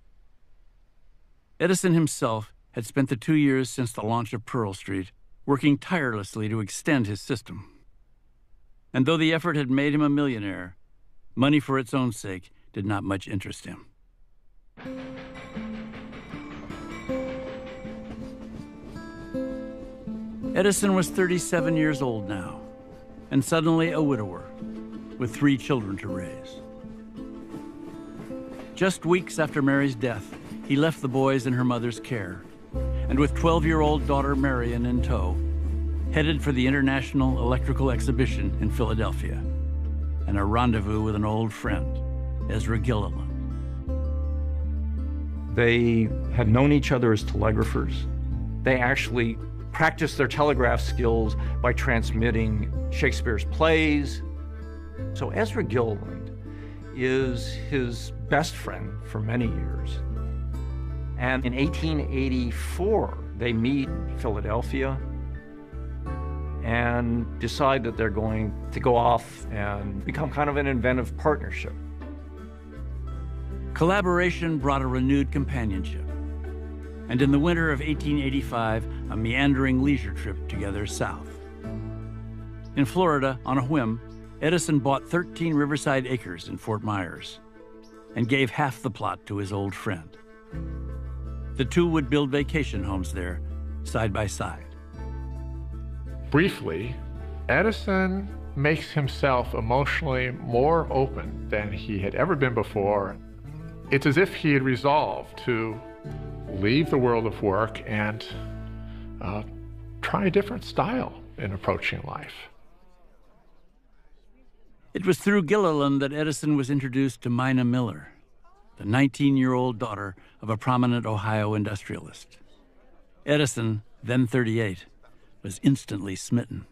Edison himself had spent the two years since the launch of Pearl Street working tirelessly to extend his system. And though the effort had made him a millionaire, money for its own sake did not much interest him. Edison was thirty-seven years old now, and suddenly a widower, with three children to raise. Just weeks after Mary's death, he left the boys in her mother's care, and with twelve-year-old daughter Marion in tow, headed for the International Electrical Exhibition in Philadelphia, and a rendezvous with an old friend, Ezra Gilliland.
They had known each other as telegraphers. They actually practiced their telegraph skills by transmitting Shakespeare's plays. So Ezra Gilliland is his best friend for many years. And in eighteen eighty-four, they meet in Philadelphia and decide that they're going to go off and become kind of an inventive partnership.
Collaboration brought a renewed companionship. And in the winter of eighteen eighty-five, a meandering leisure trip together south. In Florida, on a whim, Edison bought thirteen riverside acres in Fort Myers and gave half the plot to his old friend. The two would build vacation homes there, side by side.
Briefly, Edison makes himself emotionally more open than he had ever been before. It's as if he had resolved to leave the world of work and uh, try a different style in approaching life.
It was through Gilliland that Edison was introduced to Mina Miller, the nineteen-year-old daughter of a prominent Ohio industrialist. Edison, then thirty-eight, was instantly smitten.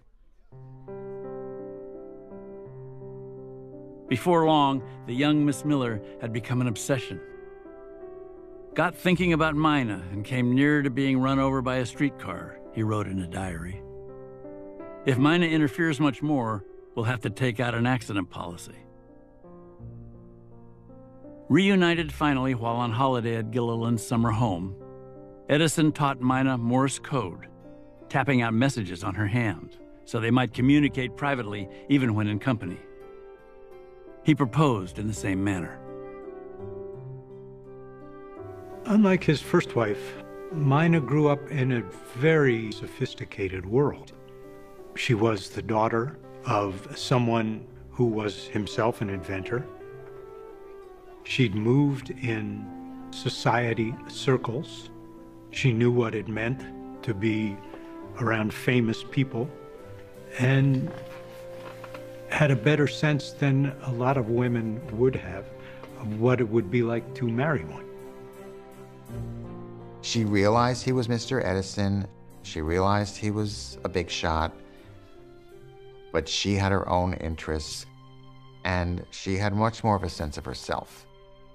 Before long, the young Miss Miller had become an obsession. Got thinking about Mina and came near to being run over by a streetcar, he wrote in a diary. If Mina interferes much more, we'll have to take out an accident policy. Reunited finally while on holiday at Gilliland's summer home, Edison taught Mina Morse code, tapping out messages on her hand so they might communicate privately even when in company. He proposed in the same manner.
Unlike his first wife, Mina grew up in a very sophisticated world. She was the daughter of someone who was himself an inventor. She'd moved in society circles. She knew what it meant to be around famous people and had a better sense than a lot of women would have of what it would be like to marry one.
She realized he was Mister Edison. She realized he was a big shot, but she had her own interests, and she had much more of a sense of herself.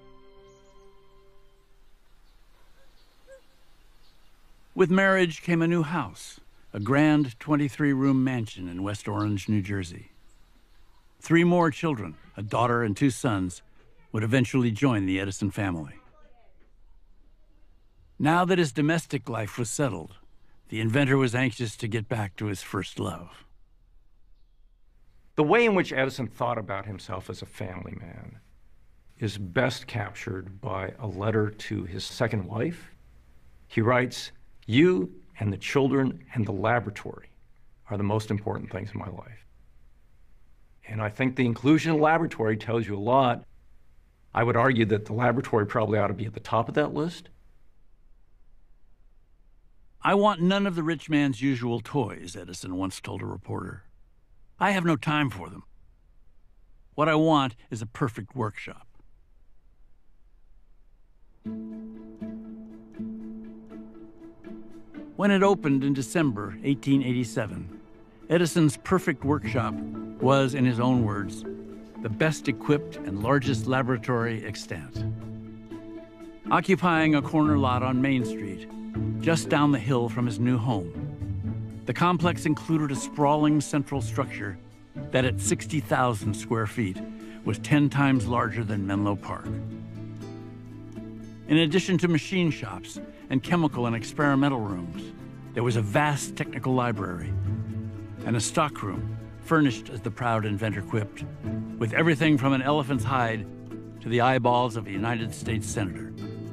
With marriage came a new house, a grand twenty-three room mansion in West Orange, New Jersey. Three more children, a daughter and two sons, would eventually join the Edison family. Now that his domestic life was settled, the inventor was anxious to get back to his first love.
The way in which Edison thought about himself as a family man is best captured by a letter to his second wife. He writes, "You and the children and the laboratory are the most important things in my life." And I think the inclusion of the laboratory tells you a lot. I would argue that the laboratory probably ought to be at the top of that list.
"I want none of the rich man's usual toys," Edison once told a reporter. "I have no time for them. What I want is a perfect workshop." When it opened in December eighteen eighty-seven, Edison's perfect workshop was, in his own words, the best equipped and largest laboratory extant. Occupying a corner lot on Main Street, just down the hill from his new home, the complex included a sprawling central structure that at sixty thousand square feet was ten times larger than Menlo Park. In addition to machine shops and chemical and experimental rooms, there was a vast technical library and a stockroom furnished, as the proud inventor quipped, with everything from an elephant's hide to the eyeballs of a United States senator.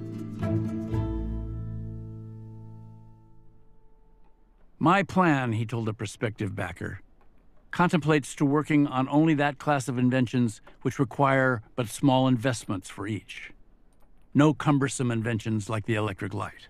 "My plan," he told a prospective backer, "contemplates to working on only that class of inventions which require but small investments for each. No cumbersome inventions like the electric light."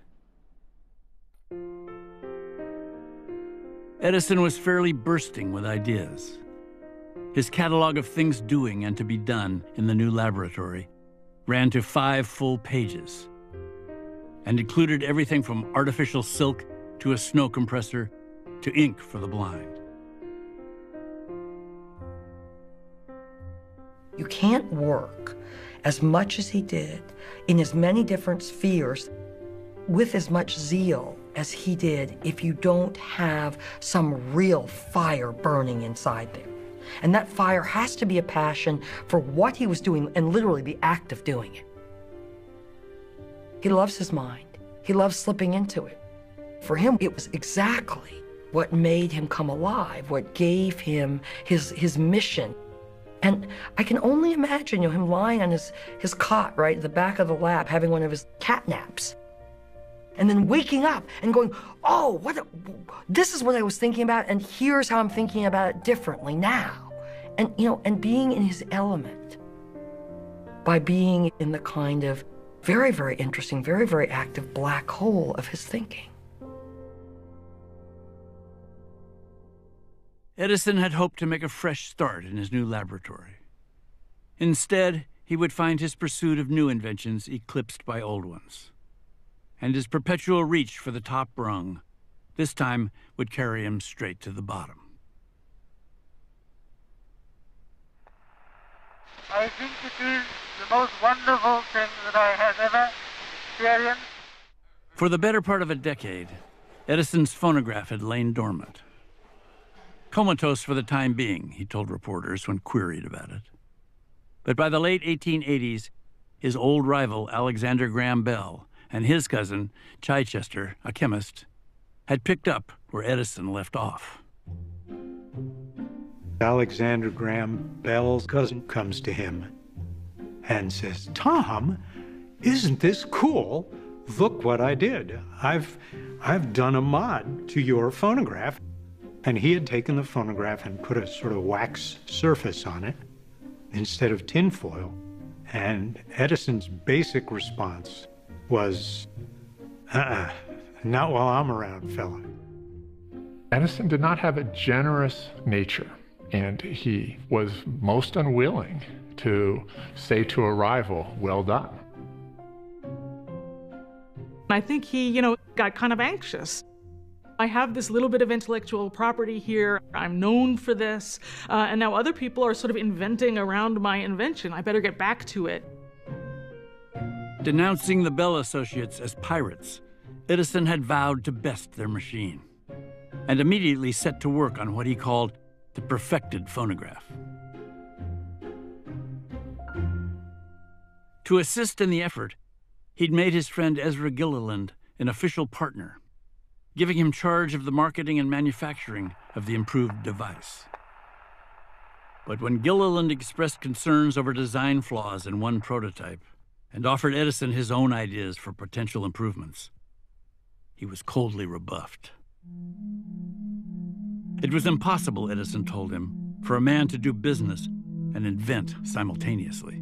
Edison was fairly bursting with ideas. His catalog of things doing and to be done in the new laboratory ran to five full pages and included everything from artificial silk to a snow compressor, to ink for the blind.
You can't work as much as he did in as many different spheres with as much zeal as he did if you don't have some real fire burning inside there. And that fire has to be a passion for what he was doing and literally the act of doing it. He loves his mind. He loves slipping into it. For him, it was exactly what made him come alive, what gave him his, his mission. And I can only imagine, you know, him lying on his, his cot, right, at the back of the lab, having one of his cat naps. And then waking up and going, oh, what, a, this is what I was thinking about, and here's how I'm thinking about it differently now. And, you know, and being in his element by being in the kind of very, very interesting, very, very active black hole of his thinking.
Edison had hoped to make a fresh start in his new laboratory. Instead, he would find his pursuit of new inventions eclipsed by old ones. And his perpetual reach for the top rung, this time, would carry him straight to the bottom.
I think it is the most wonderful thing that I have ever experienced.
For the better part of a decade, Edison's phonograph had lain dormant. Comatose for the time being, he told reporters when queried about it. But by the late eighteen eighties, his old rival, Alexander Graham Bell, and his cousin, Chichester, a chemist, had picked up where Edison left off.
Alexander Graham Bell's cousin comes to him and says, Tom, isn't this cool? Look what I did. I've, I've done a mod to your phonograph. And he had taken the phonograph and put a sort of wax surface on it instead of tinfoil. And Edison's basic response was, uh-uh, not while I'm around, fella.
Edison did not have a generous nature, and he was most unwilling to say to a rival, well done.
I think he, you know, got kind of anxious. I have this little bit of intellectual property here. I'm known for this. Uh, and now other people are sort of inventing around my invention. I better get back to it.
Denouncing the Bell Associates as pirates, Edison had vowed to best their machine and immediately set to work on what he called the perfected phonograph. To assist in the effort, he'd made his friend Ezra Gilliland an official partner, giving him charge of the marketing and manufacturing of the improved device. But when Gilliland expressed concerns over design flaws in one prototype and offered Edison his own ideas for potential improvements, he was coldly rebuffed. It was impossible, Edison told him, for a man to do business and invent simultaneously.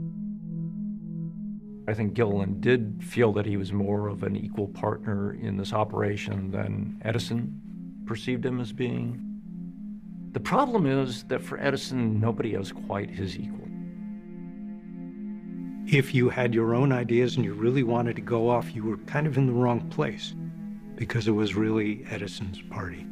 I think Gilliland did feel that he was more of an equal partner in this operation than Edison perceived him as being. The problem is that for Edison, nobody is quite his equal.
If you had your own ideas and you really wanted to go off, you were kind of in the wrong place because it was really Edison's party.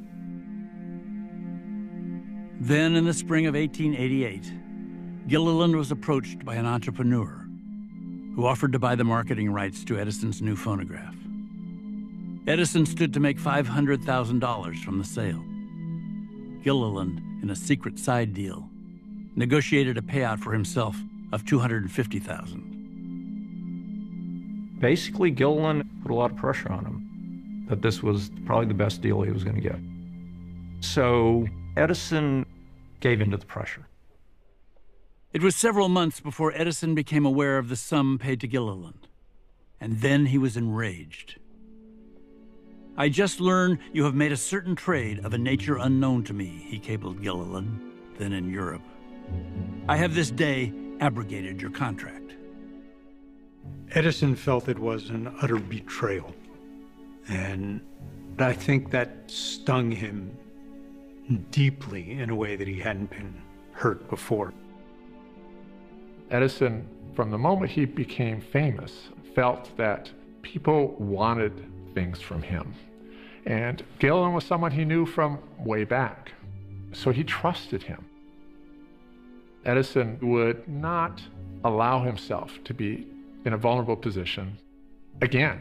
Then in the spring of eighteen eighty-eight, Gilliland was approached by an entrepreneur who offered to buy the marketing rights to Edison's new phonograph. Edison stood to make five hundred thousand dollars from the sale. Gilliland, in a secret side deal, negotiated a payout for himself of two hundred fifty thousand dollars.
Basically, Gilliland put a lot of pressure on him that this was probably the best deal he was going to get. So Edison gave in to the pressure.
It was several months before Edison became aware of the sum paid to Gilliland, and then he was enraged. I just learned you have made a certain trade of a nature unknown to me, he cabled Gilliland, then in Europe. I have this day abrogated your contract.
Edison felt it was an utter betrayal, and I think that stung him deeply in a way that he hadn't been hurt before.
Edison, from the moment he became famous, felt that people wanted things from him. And Gilliland was someone he knew from way back, so he trusted him. Edison would not allow himself to be in a vulnerable position again.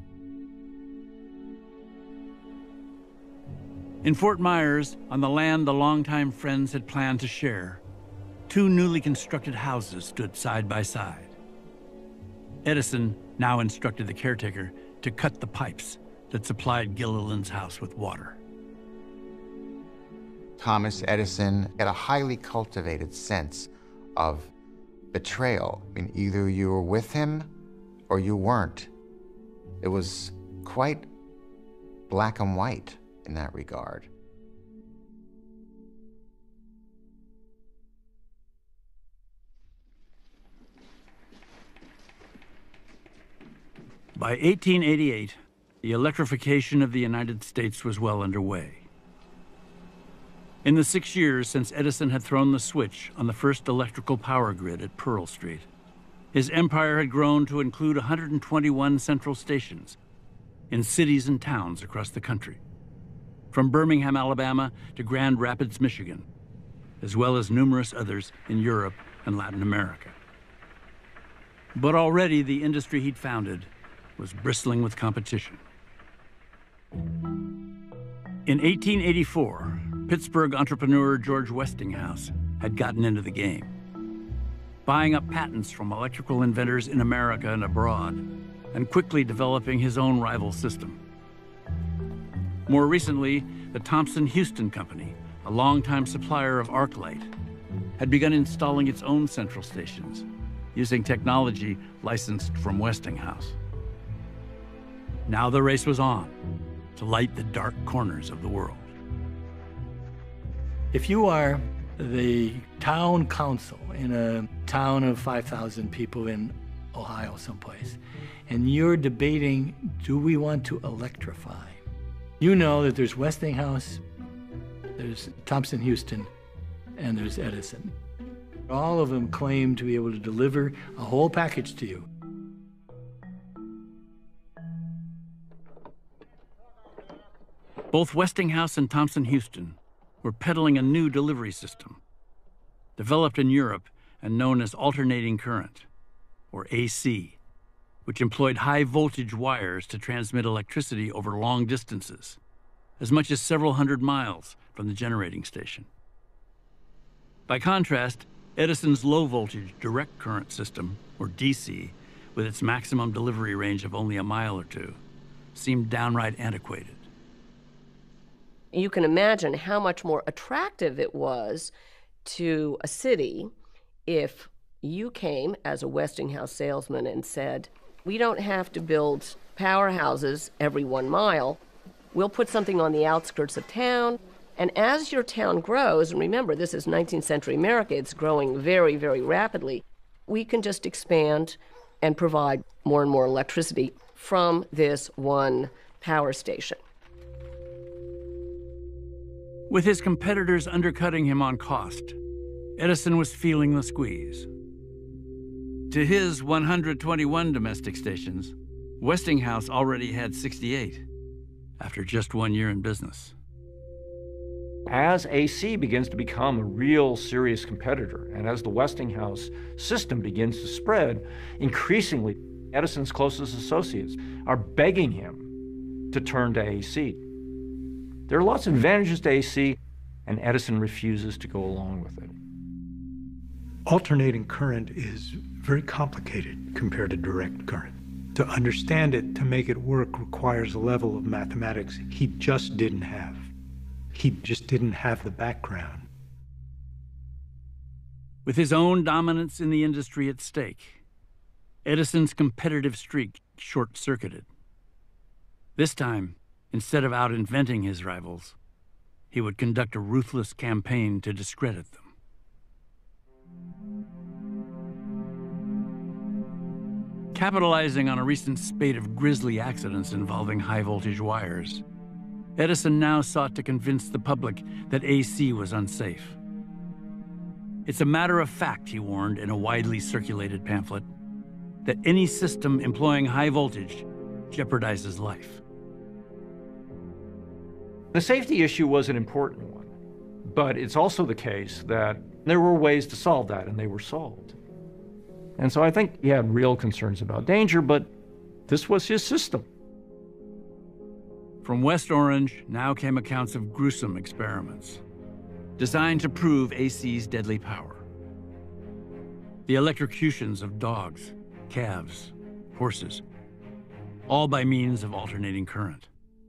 In Fort Myers, on the land the longtime friends had planned to share, two newly constructed houses stood side by side. Edison now instructed the caretaker to cut the pipes that supplied Gilliland's house with water.
Thomas Edison had a highly cultivated sense of betrayal. I mean, either you were with him or you weren't. It was quite black and white in that regard.
By eighteen eighty-eight, the electrification of the United States was well underway. In the six years since Edison had thrown the switch on the first electrical power grid at Pearl Street, his empire had grown to include one hundred twenty-one central stations in cities and towns across the country, from Birmingham, Alabama to Grand Rapids, Michigan, as well as numerous others in Europe and Latin America. But already the industry he'd founded was bristling with competition. In eighteen eighty-four, Pittsburgh entrepreneur George Westinghouse had gotten into the game, buying up patents from electrical inventors in America and abroad, and quickly developing his own rival system. More recently, the Thomson-Houston Company, a longtime supplier of arc light, had begun installing its own central stations, using technology licensed from Westinghouse. Now the race was on to light the dark corners of the world.
If you are the town council in a town of five thousand people in Ohio someplace, and you're debating, do we want to electrify? You know that there's Westinghouse, there's Thomson-Houston, and there's Edison. All of them claim to be able to deliver a whole package to you.
Both Westinghouse and Thomson-Houston were peddling a new delivery system, developed in Europe and known as alternating current, or A C, which employed high-voltage wires to transmit electricity over long distances, as much as several hundred miles from the generating station. By contrast, Edison's low-voltage direct current system, or D C, with its maximum delivery range of only a mile or two, seemed downright antiquated.
You can imagine how much more attractive it was to a city if you came as a Westinghouse salesman and said, we don't have to build powerhouses every one mile. We'll put something on the outskirts of town. And as your town grows, and remember, this is nineteenth century America, it's growing very, very rapidly, we can just expand and provide more and more electricity from this one power station.
With his competitors undercutting him on cost, Edison was feeling the squeeze. To his one hundred twenty-one domestic stations, Westinghouse already had sixty-eight, after just one year in business.
As A C begins to become a real serious competitor, and as the Westinghouse system begins to spread, increasingly Edison's closest associates are begging him to turn to A C. There are lots of advantages to A C, and Edison refuses to go along with it.
Alternating current is very complicated compared to direct current. To understand it, to make it work, requires a level of mathematics he just didn't have. He just didn't have the background.
With his own dominance in the industry at stake, Edison's competitive streak short-circuited. This time, instead of out-inventing his rivals, he would conduct a ruthless campaign to discredit them. Capitalizing on a recent spate of grisly accidents involving high-voltage wires, Edison now sought to convince the public that A C was unsafe. It's a matter of fact, he warned in a widely circulated pamphlet, that any system employing high voltage jeopardizes life.
The safety issue was an important one, but it's also the case that there were ways to solve that, and they were solved. And so I think he had real concerns about danger, but this was his system.
From West Orange now came accounts of gruesome experiments designed to prove A C's deadly power. The electrocutions of dogs, calves, horses, all by means of alternating current.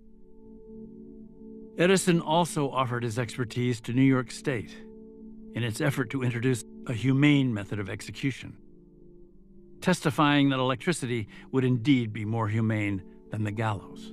Edison also offered his expertise to New York State in its effort to introduce a humane method of execution, testifying that electricity would indeed be more humane than the gallows.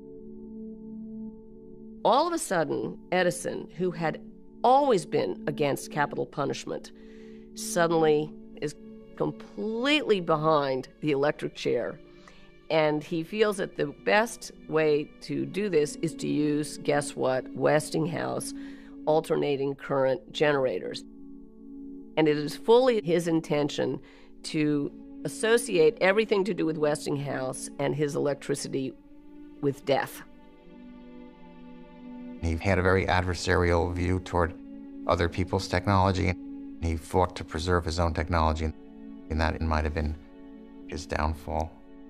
All of a sudden, Edison, who had always been against capital punishment, suddenly is completely behind the electric chair. And he feels that the best way to do this is to use, guess what, Westinghouse alternating current generators. And it is fully his intention to associate everything to do with Westinghouse and his electricity with death.
He had a very adversarial view toward other people's technology. He fought to preserve his own technology, and that might have been his downfall.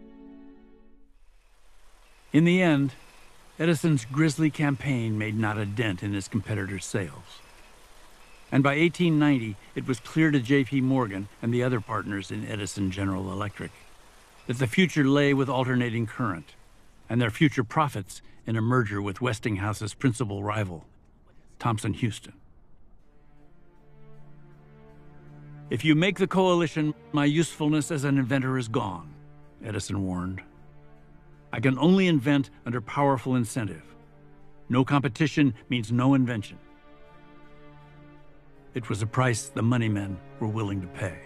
In the end, Edison's grisly campaign made not a dent in his competitors' sales. And by eighteen ninety, it was clear to J P Morgan and the other partners in Edison General Electric that the future lay with alternating current, and their future profits in a merger with Westinghouse's principal rival, Thomson Houston. "If you make the coalition, my usefulness as an inventor is gone," Edison warned. "I can only invent under powerful incentive. No competition means no invention." It was a price the money men were willing to pay.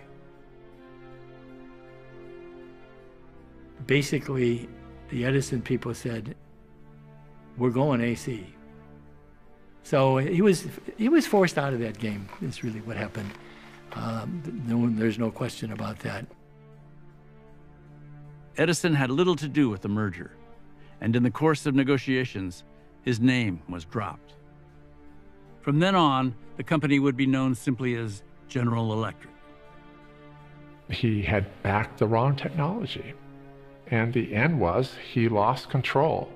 Basically, the Edison people said, "We're going A C." So he was he was forced out of that game. That's really what happened. Um, no, there's no question about that.
Edison had little to do with the merger, and in the course of negotiations, his name was dropped. From then on, the company would be known simply as General Electric.
He had backed the wrong technology, and the end was he lost control.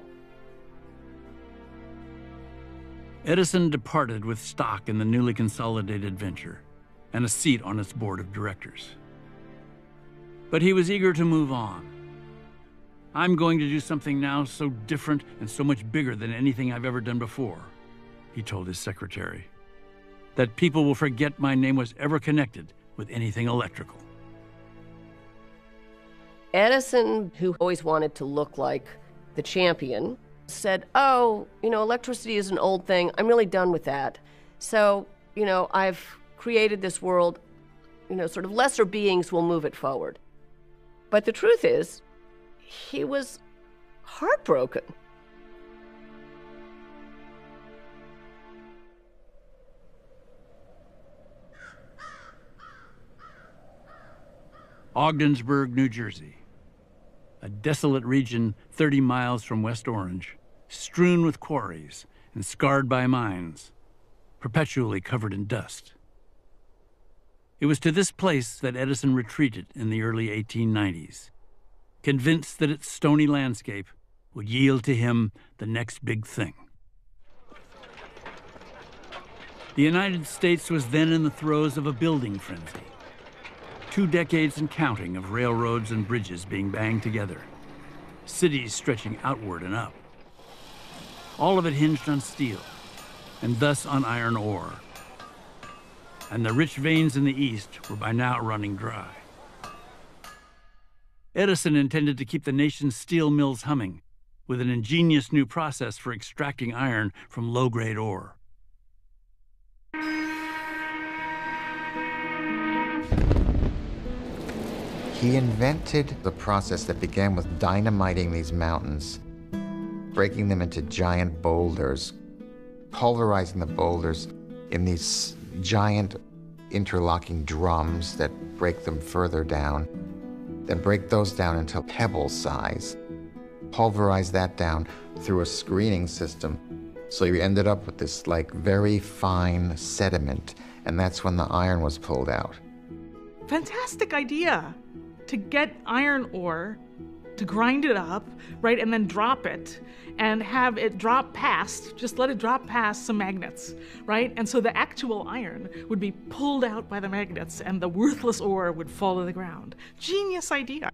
Edison departed with stock in the newly consolidated venture and a seat on its board of directors. But he was eager to move on. "I'm going to do something now so different and so much bigger than anything I've ever done before," he told his secretary, "that people will forget my name was ever connected with anything electrical."
Edison, who always wanted to look like the champion, said, "Oh, you know, electricity is an old thing. I'm really done with that. So, you know, I've created this world, you know, sort of lesser beings will move it forward." But the truth is, he was heartbroken.
Ogdensburg, New Jersey, a desolate region thirty miles from West Orange, strewn with quarries and scarred by mines, perpetually covered in dust. It was to this place that Edison retreated in the early eighteen nineties, convinced that its stony landscape would yield to him the next big thing. The United States was then in the throes of a building frenzy. Two decades and counting of railroads and bridges being banged together, cities stretching outward and up. All of it hinged on steel, and thus on iron ore. And the rich veins in the east were by now running dry. Edison intended to keep the nation's steel mills humming with an ingenious new process for extracting iron from low-grade ore.
He invented the process that began with dynamiting these mountains, breaking them into giant boulders, pulverizing the boulders in these giant interlocking drums that break them further down, then break those down into pebble size, pulverize that down through a screening system So you ended up with this like very fine sediment, and that's when the iron was pulled out.
Fantastic idea to get iron ore, to grind it up, right, and then drop it and have it drop past, just let it drop past some magnets, right? And so the actual iron would be pulled out by the magnets and the worthless ore would fall to the ground. Genius idea.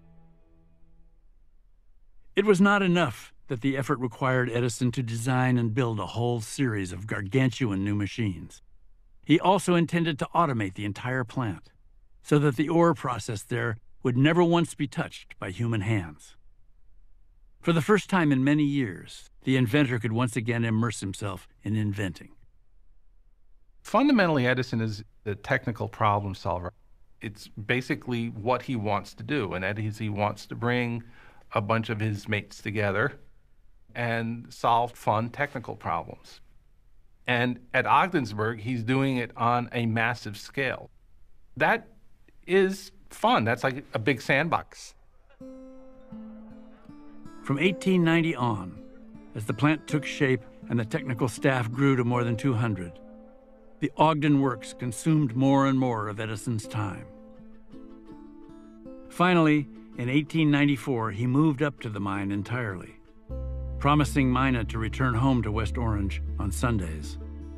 It was not enough that the effort required Edison to design and build a whole series of gargantuan new machines. He also intended to automate the entire plant so that the ore process there would never once be touched by human hands. For the first time in many years, the inventor could once again immerse himself in inventing.
Fundamentally, Edison is the technical problem solver. It's basically what he wants to do, and that is he wants to bring a bunch of his mates together and solve fun technical problems. And at Ogdensburg, he's doing it on a massive scale. That is fun. That's like a big sandbox.
From eighteen ninety on, as the plant took shape and the technical staff grew to more than two hundred, the Ogden Works consumed more and more of Edison's time. Finally, in eighteen ninety-four, he moved up to the mine entirely, promising Mina to return home to West Orange on Sundays.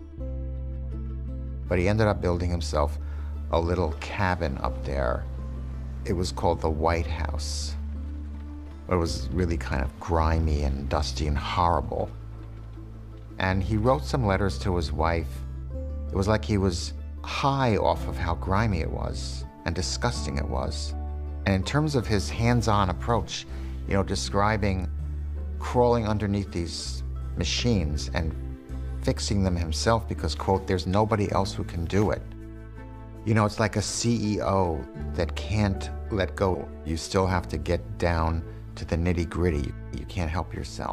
But he ended up building himself a little cabin up there. It was called the White House. It was really kind of grimy and dusty and horrible. And he wrote some letters to his wife. It was like he was high off of how grimy it was and disgusting it was. And in terms of his hands-on approach, you know, describing crawling underneath these machines and fixing them himself because, quote, there's nobody else who can do it. You know, it's like a C E O that can't let go. You still have to get down to the nitty-gritty. You can't help yourself.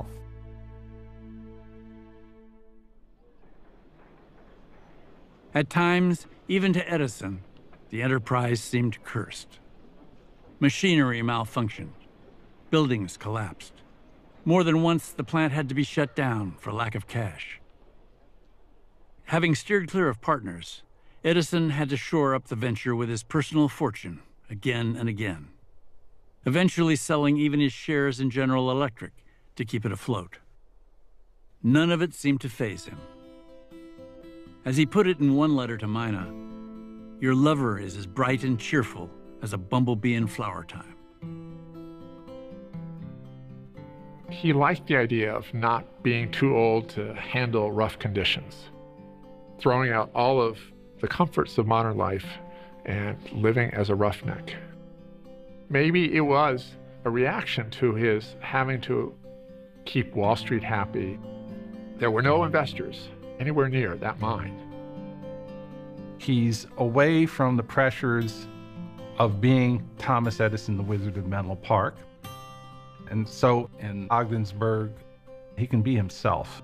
At times, even to Edison, the enterprise seemed cursed. Machinery malfunctioned. Buildings collapsed. More than once, the plant had to be shut down for lack of cash. Having steered clear of partners, Edison had to shore up the venture with his personal fortune again and again, eventually selling even his shares in General Electric to keep it afloat. None of it seemed to faze him. As he put it in one letter to Mina, "Your lover is as bright and cheerful as a bumblebee in flower time."
He liked the idea of not being too old to handle rough conditions, throwing out all of the comforts of modern life and living as a roughneck. Maybe it was a reaction to his having to keep Wall Street happy. There were no investors anywhere near that mine.
He's away from the pressures of being Thomas Edison, the Wizard of Menlo Park. And so in Ogdensburg, he can be himself.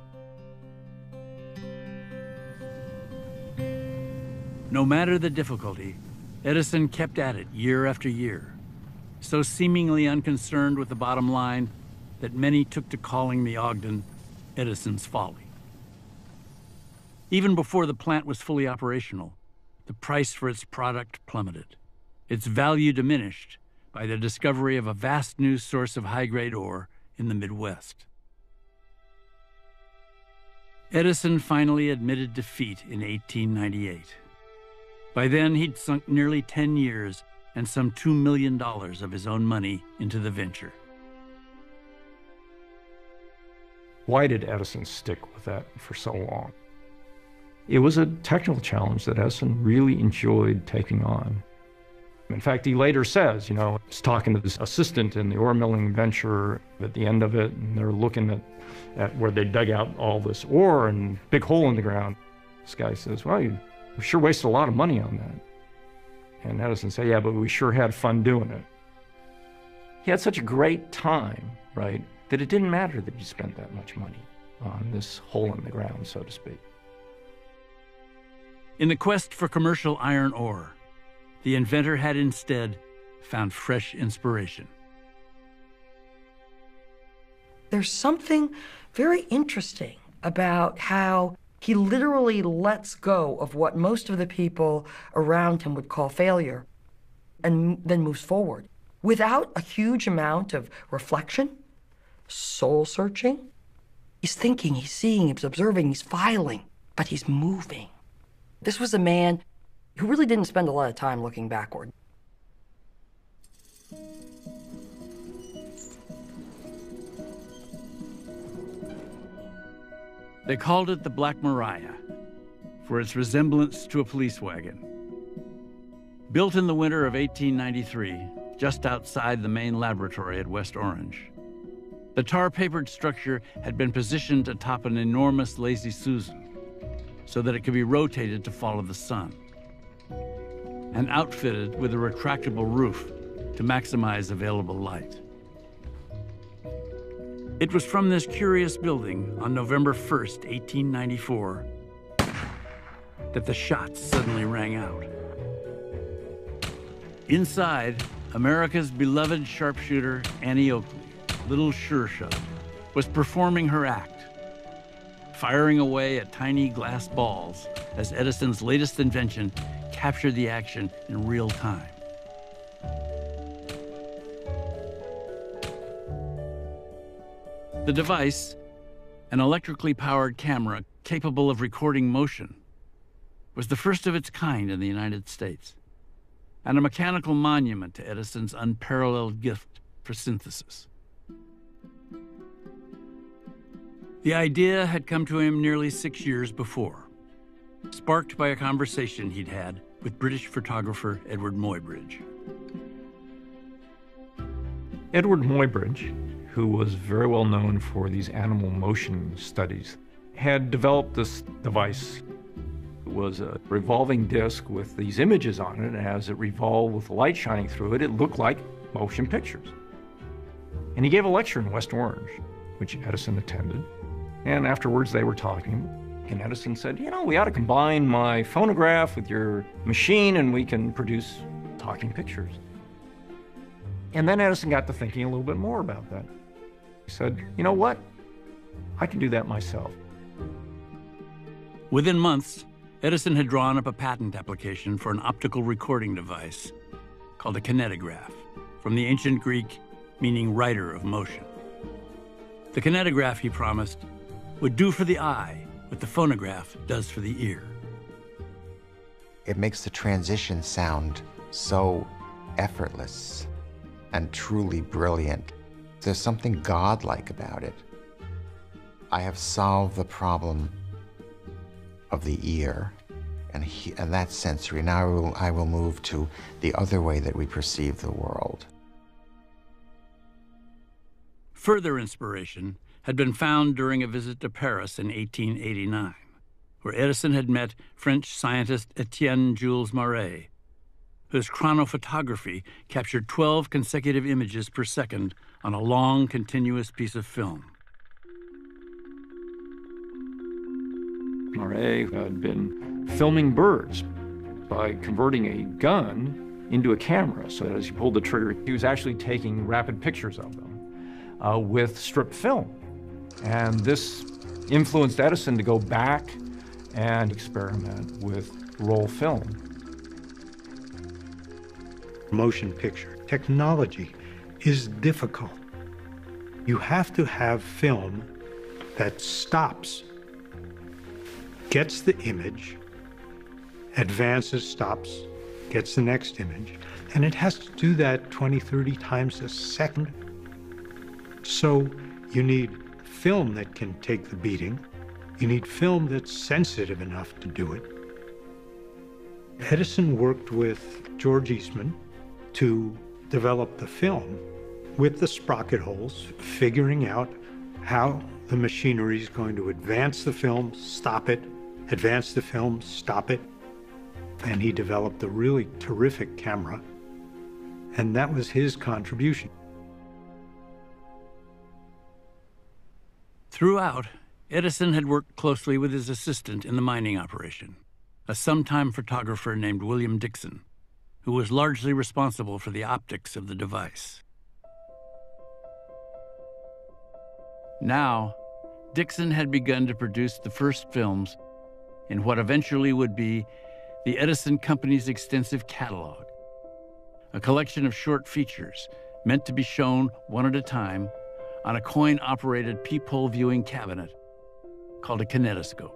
No matter the difficulty, Edison kept at it year after year, so seemingly unconcerned with the bottom line that many took to calling the Ogden Edison's folly. Even before the plant was fully operational, the price for its product plummeted, its value diminished by the discovery of a vast new source of high-grade ore in the Midwest. Edison finally admitted defeat in eighteen ninety-eight. By then, he'd sunk nearly ten years and some two million dollars of his own money into the venture.
Why did Edison stick with that for so long? It was a technical challenge that Edison really enjoyed taking on. In fact, he later says, you know, he's talking to his assistant in the ore milling venture at the end of it, and they're looking at, at where they dug out all this ore and big hole in the ground. This guy says, well, you sure wasted a lot of money on that. And Edison said, yeah, but we sure had fun doing it. He had such a great time, right, that it didn't matter that you spent that much money on this hole in the ground, so to speak.
In the quest for commercial iron ore, the inventor had instead found fresh inspiration.
There's something very interesting about how he literally lets go of what most of the people around him would call failure and then moves forward without a huge amount of reflection, soul searching. He's thinking, he's seeing, he's observing, he's filing, but he's moving. This was a man who really didn't spend a lot of time looking backward.
They called it the Black Mariah for its resemblance to a police wagon. Built in the winter of eighteen ninety-three, just outside the main laboratory at West Orange, the tar-papered structure had been positioned atop an enormous Lazy Susan so that it could be rotated to follow the sun, and outfitted with a retractable roof to maximize available light. It was from this curious building on November first, eighteen ninety-four, that the shots suddenly rang out. Inside, America's beloved sharpshooter, Annie Oakley, Little Sure Shot, was performing her act, firing away at tiny glass balls as Edison's latest invention captured the action in real time. The device, an electrically powered camera capable of recording motion, was the first of its kind in the United States, and a mechanical monument to Edison's unparalleled gift for synthesis. The idea had come to him nearly six years before, sparked by a conversation he'd had with British photographer Edward Muybridge.
Edward Muybridge, who was very well known for these animal motion studies, had developed this device. It was a revolving disc with these images on it, and as it revolved with the light shining through it, it looked like motion pictures. And he gave a lecture in West Orange, which Edison attended. And afterwards they were talking, and Edison said, you know, we ought to combine my phonograph with your machine and we can produce talking pictures. And then Edison got to thinking a little bit more about that. He said, you know what? I can do that myself.
Within months, Edison had drawn up a patent application for an optical recording device called a kinetograph, from the ancient Greek meaning writer of motion. The kinetograph, he promised, would do for the eye what the phonograph does for the ear.
It makes the transition sound so effortless and truly brilliant. There's something godlike about it. I have solved the problem of the ear and, he, and that sensory. Now I will, I will move to the other way that we perceive the world.
Further inspiration had been found during a visit to Paris in eighteen eighty-nine, where Edison had met French scientist Etienne Jules Marey, whose chronophotography captured twelve consecutive images per second on a long, continuous piece of film.
Marey had been filming birds by converting a gun into a camera, so that as he pulled the trigger, he was actually taking rapid pictures of them uh, with strip film. And this influenced Edison to go back and experiment with roll film.
Motion picture technology is difficult. You have to have film that stops, gets the image, advances, stops, gets the next image, and it has to do that twenty, thirty times a second. So you need film that can take the beating. You need film that's sensitive enough to do it. Edison worked with George Eastman to develop the film with the sprocket holes, figuring out how the machinery is going to advance the film, stop it, advance the film, stop it. And he developed a really terrific camera, and that was his contribution.
Throughout, Edison had worked closely with his assistant in the mining operation, a sometime photographer named William Dixon, who was largely responsible for the optics of the device. Now, Dixon had begun to produce the first films in what eventually would be the Edison Company's extensive catalog, a collection of short features meant to be shown one at a time on a coin-operated peephole viewing cabinet called a kinetoscope.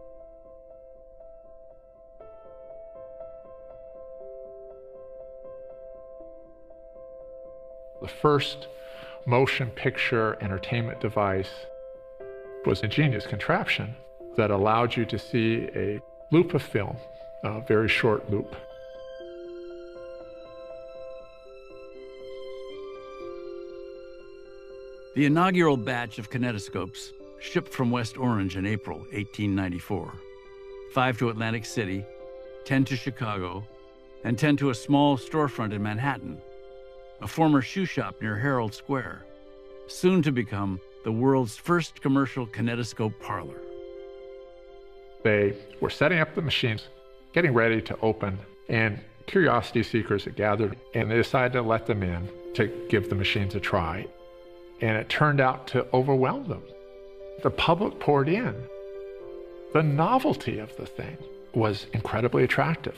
The first motion picture entertainment device was a ingenious contraption that allowed you to see a loop of film, a very short loop.
The inaugural batch of kinetoscopes shipped from West Orange in April eighteen ninety-four. Five to Atlantic City, ten to Chicago, and ten to a small storefront in Manhattan, a former shoe shop near Herald Square, soon to become the world's first commercial kinetoscope parlor.
They were setting up the machines, getting ready to open, and curiosity seekers had gathered, and they decided to let them in to give the machines a try. And it turned out to overwhelm them. The public poured in. The novelty of the thing was incredibly attractive.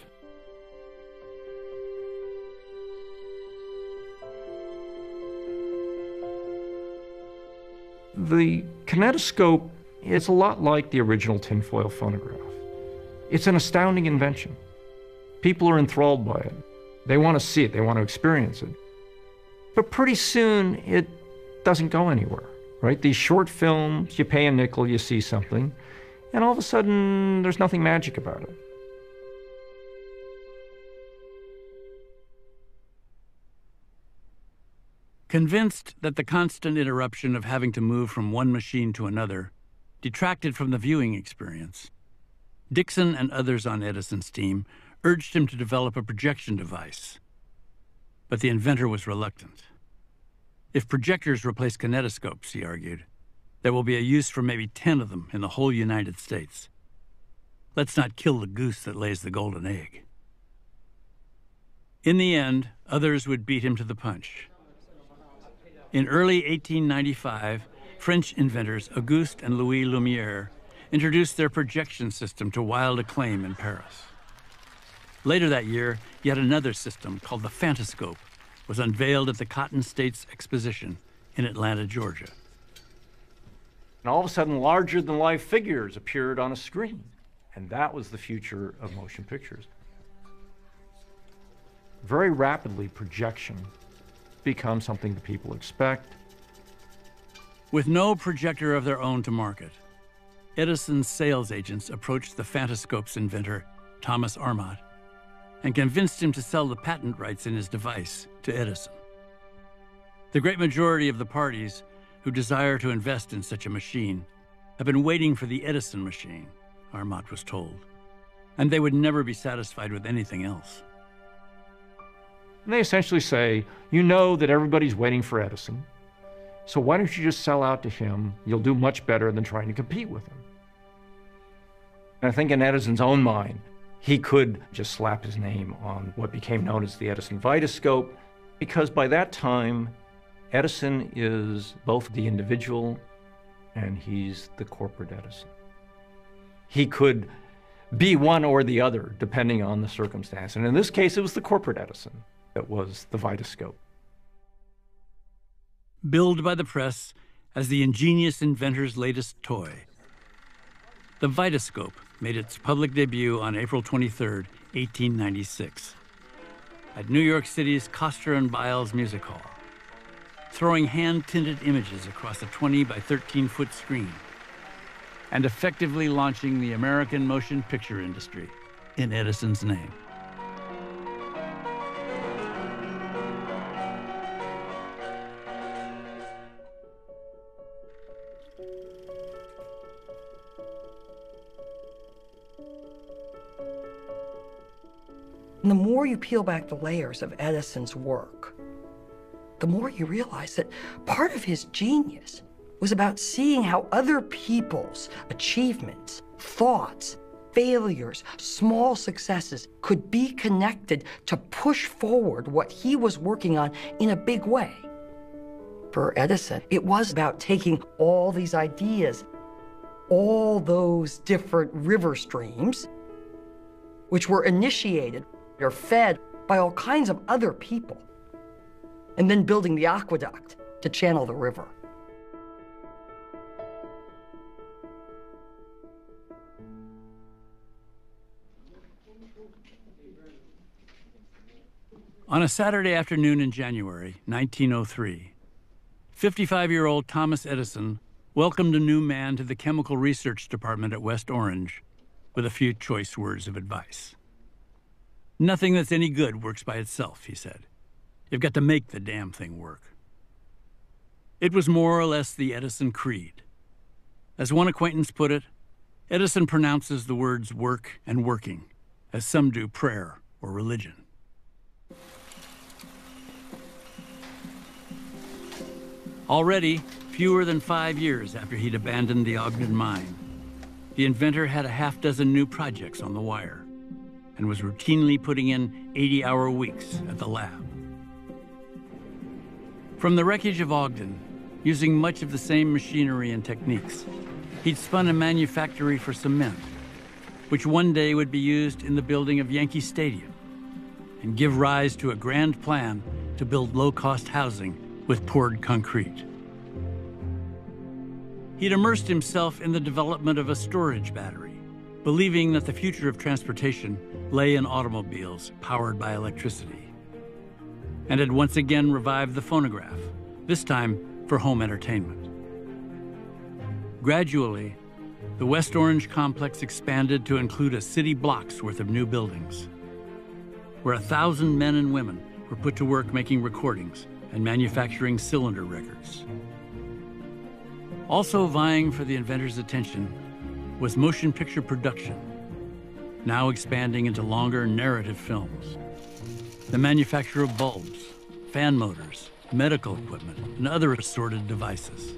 The kinetoscope is a lot like the original tinfoil phonograph. It's an astounding invention. People are enthralled by it. They want to see it, they want to experience it. But pretty soon, it doesn't go anywhere, right? These short films, you pay a nickel, you see something, and all of a sudden, there's nothing magic about it.
Convinced that the constant interruption of having to move from one machine to another detracted from the viewing experience, Dixon and others on Edison's team urged him to develop a projection device. But the inventor was reluctant. If projectors replace kinetoscopes, he argued, there will be a use for maybe ten of them in the whole United States. Let's not kill the goose that lays the golden egg. In the end, others would beat him to the punch. In early eighteen ninety-five, French inventors Auguste and Louis Lumière introduced their projection system to wild acclaim in Paris. Later that year, yet another system called the phantoscope was unveiled at the Cotton States Exposition in Atlanta, Georgia.
And all of a sudden, larger-than-life figures appeared on a screen. And that was the future of motion pictures. Very rapidly, projection becomes something that people expect.
With no projector of their own to market, Edison's sales agents approached the phantoscope's inventor, Thomas Armat, and convinced him to sell the patent rights in his device to Edison. The great majority of the parties who desire to invest in such a machine have been waiting for the Edison machine, Armat was told, and they would never be satisfied with anything else.
And they essentially say, you know that everybody's waiting for Edison, so why don't you just sell out to him? You'll do much better than trying to compete with him. And I think in Edison's own mind, he could just slap his name on what became known as the Edison Vitascope, because by that time, Edison is both the individual and he's the corporate Edison. He could be one or the other, depending on the circumstance. And in this case, it was the corporate Edison that was the Vitascope.
Billed by the press as the ingenious inventor's latest toy, the Vitascope made its public debut on April twenty-third, eighteen ninety-six, at New York City's Koster and Biles Music Hall, throwing hand-tinted images across a twenty by thirteen foot screen, and effectively launching the American motion picture industry in Edison's name.
And the more you peel back the layers of Edison's work, the more you realize that part of his genius was about seeing how other people's achievements, thoughts, failures, small successes could be connected to push forward what he was working on in a big way. For Edison, it was about taking all these ideas all those different river streams, which were initiated or fed by all kinds of other people, and then building the aqueduct to channel the river.
On a Saturday afternoon in January nineteen oh three, fifty-five-year-old Thomas Edison welcomed a new man to the Chemical Research Department at West Orange with a few choice words of advice. "Nothing that's any good works by itself," he said. "You've got to make the damn thing work." It was more or less the Edison creed. As one acquaintance put it, Edison pronounces the words work and working, as some do prayer or religion. Already, fewer than five years after he'd abandoned the Ogden mine, the inventor had a half dozen new projects on the wire and was routinely putting in eighty-hour weeks at the lab. From the wreckage of Ogden, using much of the same machinery and techniques, he'd spun a manufactory for cement, which one day would be used in the building of Yankee Stadium and give rise to a grand plan to build low-cost housing with poured concrete. He'd immersed himself in the development of a storage battery, believing that the future of transportation lay in automobiles powered by electricity, and had once again revived the phonograph, this time for home entertainment. Gradually, the West Orange complex expanded to include a city block's worth of new buildings, where a thousand men and women were put to work making recordings and manufacturing cylinder records. Also vying for the inventor's attention was motion picture production, now expanding into longer narrative films, the manufacture of bulbs, fan motors, medical equipment, and other assorted devices,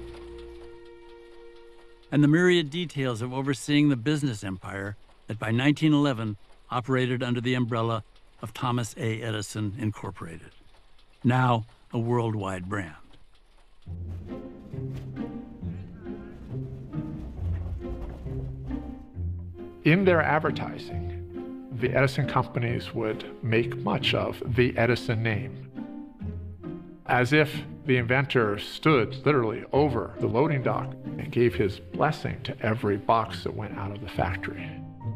and the myriad details of overseeing the business empire that by nineteen eleven operated under the umbrella of Thomas A. Edison Incorporated, now a worldwide brand.
In their advertising, the Edison companies would make much of the Edison name, as if the inventor stood literally over the loading dock and gave his blessing to every box that went out of the factory.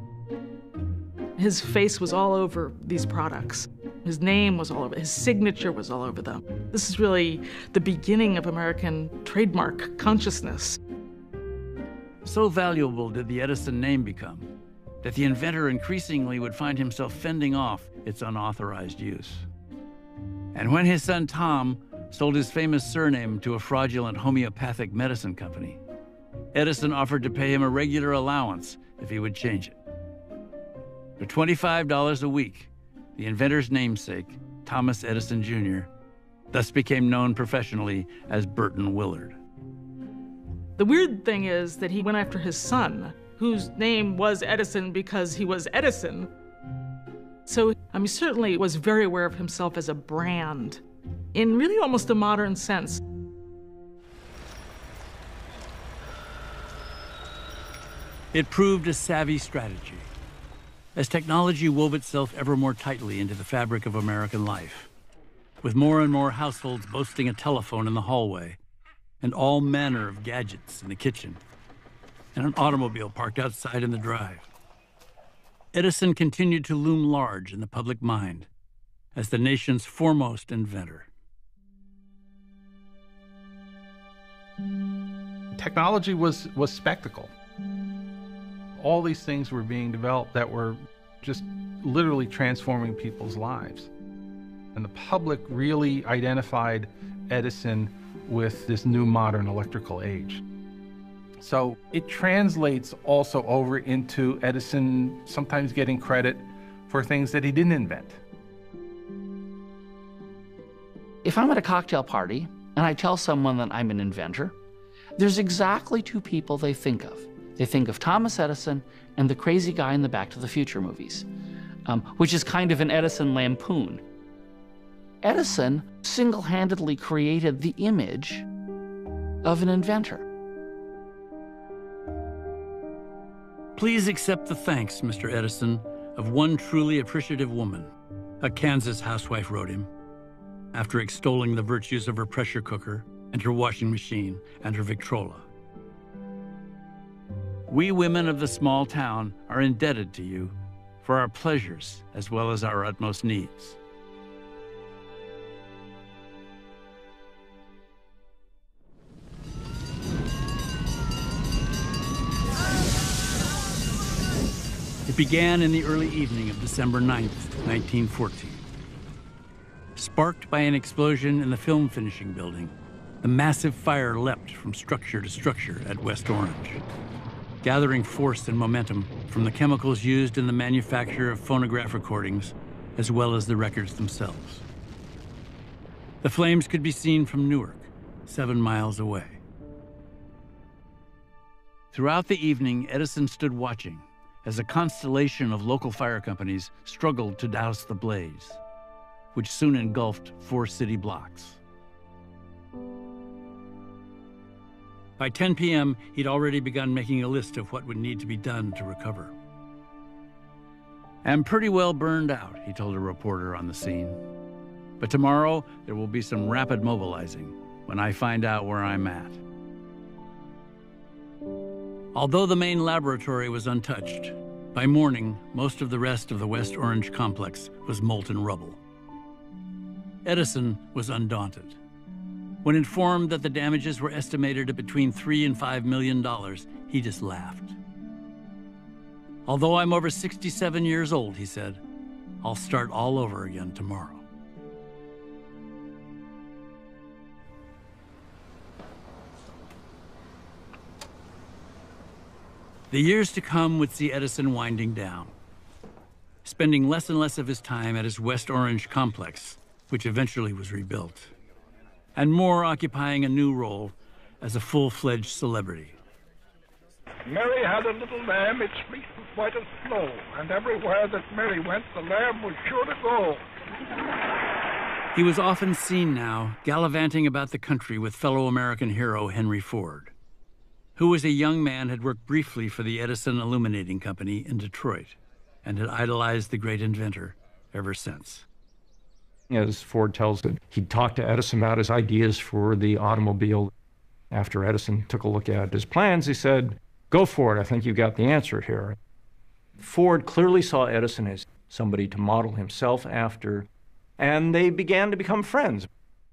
His face was all over these products. His name was all over, his signature was all over them. This is really the beginning of American trademark consciousness.
So valuable did the Edison name become that the inventor increasingly would find himself fending off its unauthorized use. And when his son Tom sold his famous surname to a fraudulent homeopathic medicine company, Edison offered to pay him a regular allowance if he would change it. For twenty-five dollars a week, the inventor's namesake, Thomas Edison Junior, thus became known professionally as Burton Willard.
The weird thing is that he went after his son, whose name was Edison because he was Edison. So, I mean, certainly was very aware of himself as a brand, in really almost a modern sense.
It proved a savvy strategy. As technology wove itself ever more tightly into the fabric of American life, with more and more households boasting a telephone in the hallway, and all manner of gadgets in the kitchen, and an automobile parked outside in the drive, Edison continued to loom large in the public mind as the nation's foremost inventor.
Technology was, was spectacle. All these things were being developed that were just literally transforming people's lives. And the public really identified Edison with this new modern electrical age. So it translates also over into Edison sometimes getting credit for things that he didn't invent.
If I'm at a cocktail party and I tell someone that I'm an inventor, there's exactly two people they think of. They think of Thomas Edison and the crazy guy in the Back to the Future movies, um, which is kind of an Edison lampoon. Edison single-handedly created the image of an inventor.
Please accept the thanks, Mister Edison, of one truly appreciative woman, a Kansas housewife wrote him, after extolling the virtues of her pressure cooker and her washing machine and her Victrola. We women of the small town are indebted to you for our pleasures as well as our utmost needs. It began in the early evening of December ninth, nineteen fourteen. Sparked by an explosion in the film finishing building, the massive fire leapt from structure to structure at West Orange, gathering force and momentum from the chemicals used in the manufacture of phonograph recordings, as well as the records themselves. The flames could be seen from Newark, seven miles away. Throughout the evening, Edison stood watching as a constellation of local fire companies struggled to douse the blaze, which soon engulfed four city blocks. By ten p m, he'd already begun making a list of what would need to be done to recover. "I'm pretty well burned out," he told a reporter on the scene. "But tomorrow, there will be some rapid mobilizing when I find out where I'm at." Although the main laboratory was untouched, by morning, most of the rest of the West Orange complex was molten rubble. Edison was undaunted. When informed that the damages were estimated at between three and five million dollars, he just laughed. "Although I'm over sixty-seven years old," he said, "I'll start all over again tomorrow." The years to come would see Edison winding down, spending less and less of his time at his West Orange complex, which eventually was rebuilt, and more occupying a new role as a full-fledged celebrity.
Mary had a little lamb, its fleet was white as snow, and everywhere that Mary went, the lamb was sure to go.
He was often seen now gallivanting about the country with fellow American hero Henry Ford, who as a young man had worked briefly for the Edison Illuminating Company in Detroit and had idolized the great inventor ever since.
As Ford tells it, he talked to Edison about his ideas for the automobile. After Edison took a look at his plans, he said, "Go for it, I think you got the answer here." Ford clearly saw Edison as somebody to model himself after, and they began to become friends.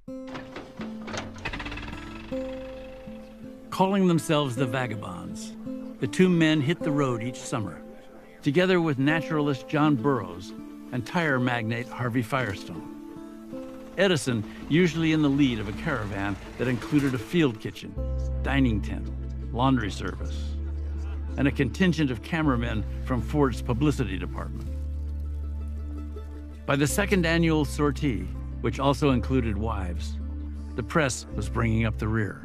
Calling themselves the Vagabonds, the two men hit the road each summer, together with naturalist John Burroughs and tire magnate Harvey Firestone. Edison usually in the lead of a caravan that included a field kitchen, dining tent, laundry service, and a contingent of cameramen from Ford's publicity department. By the second annual sortie, which also included wives, the press was bringing up the rear.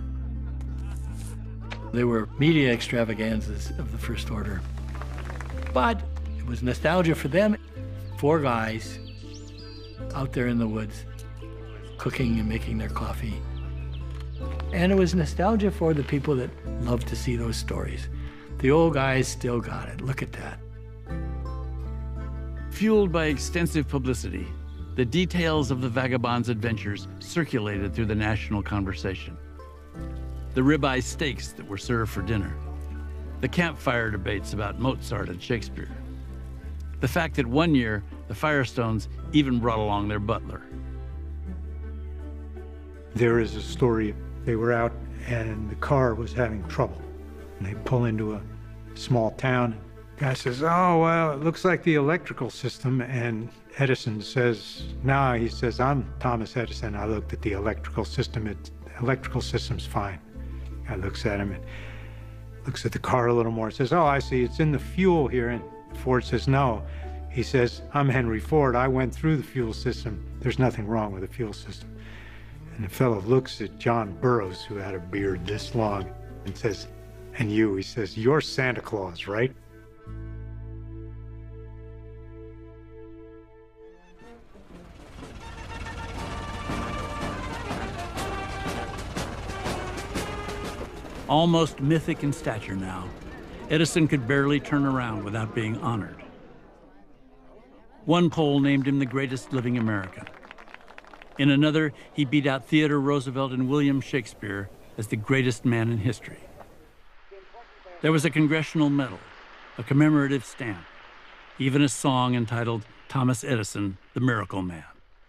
They were media extravaganzas of the first order. But it was nostalgia for them. Four guys out there in the woods, cooking and making their coffee. And it was nostalgia for the people that loved to see those stories. The old guys still got it. Look at that.
Fueled by extensive publicity, the details of the Vagabonds' adventures circulated through the national conversation. The ribeye steaks that were served for dinner, the campfire debates about Mozart and Shakespeare, the fact that one year the Firestones even brought along their butler.
There is a story, they were out and the car was having trouble. And they pull into a small town. The guy says, "Oh, well, it looks like the electrical system." And Edison says, "No," he says, "I'm Thomas Edison. I looked at the electrical system. It, the electrical system's fine." Guy looks at him and looks at the car a little more, says, "Oh, I see, it's in the fuel here." And Ford says, "No." He says, "I'm Henry Ford. I went through the fuel system. There's nothing wrong with the fuel system." And the fellow looks at John Burroughs, who had a beard this long, and says, "And you," he says, "you're Santa Claus, right?"
Almost mythic in stature now, Edison could barely turn around without being honored. One poll named him the greatest living American. In another, he beat out Theodore Roosevelt and William Shakespeare as the greatest man in history. There was a congressional medal, a commemorative stamp, even a song entitled Thomas Edison, the Miracle Man.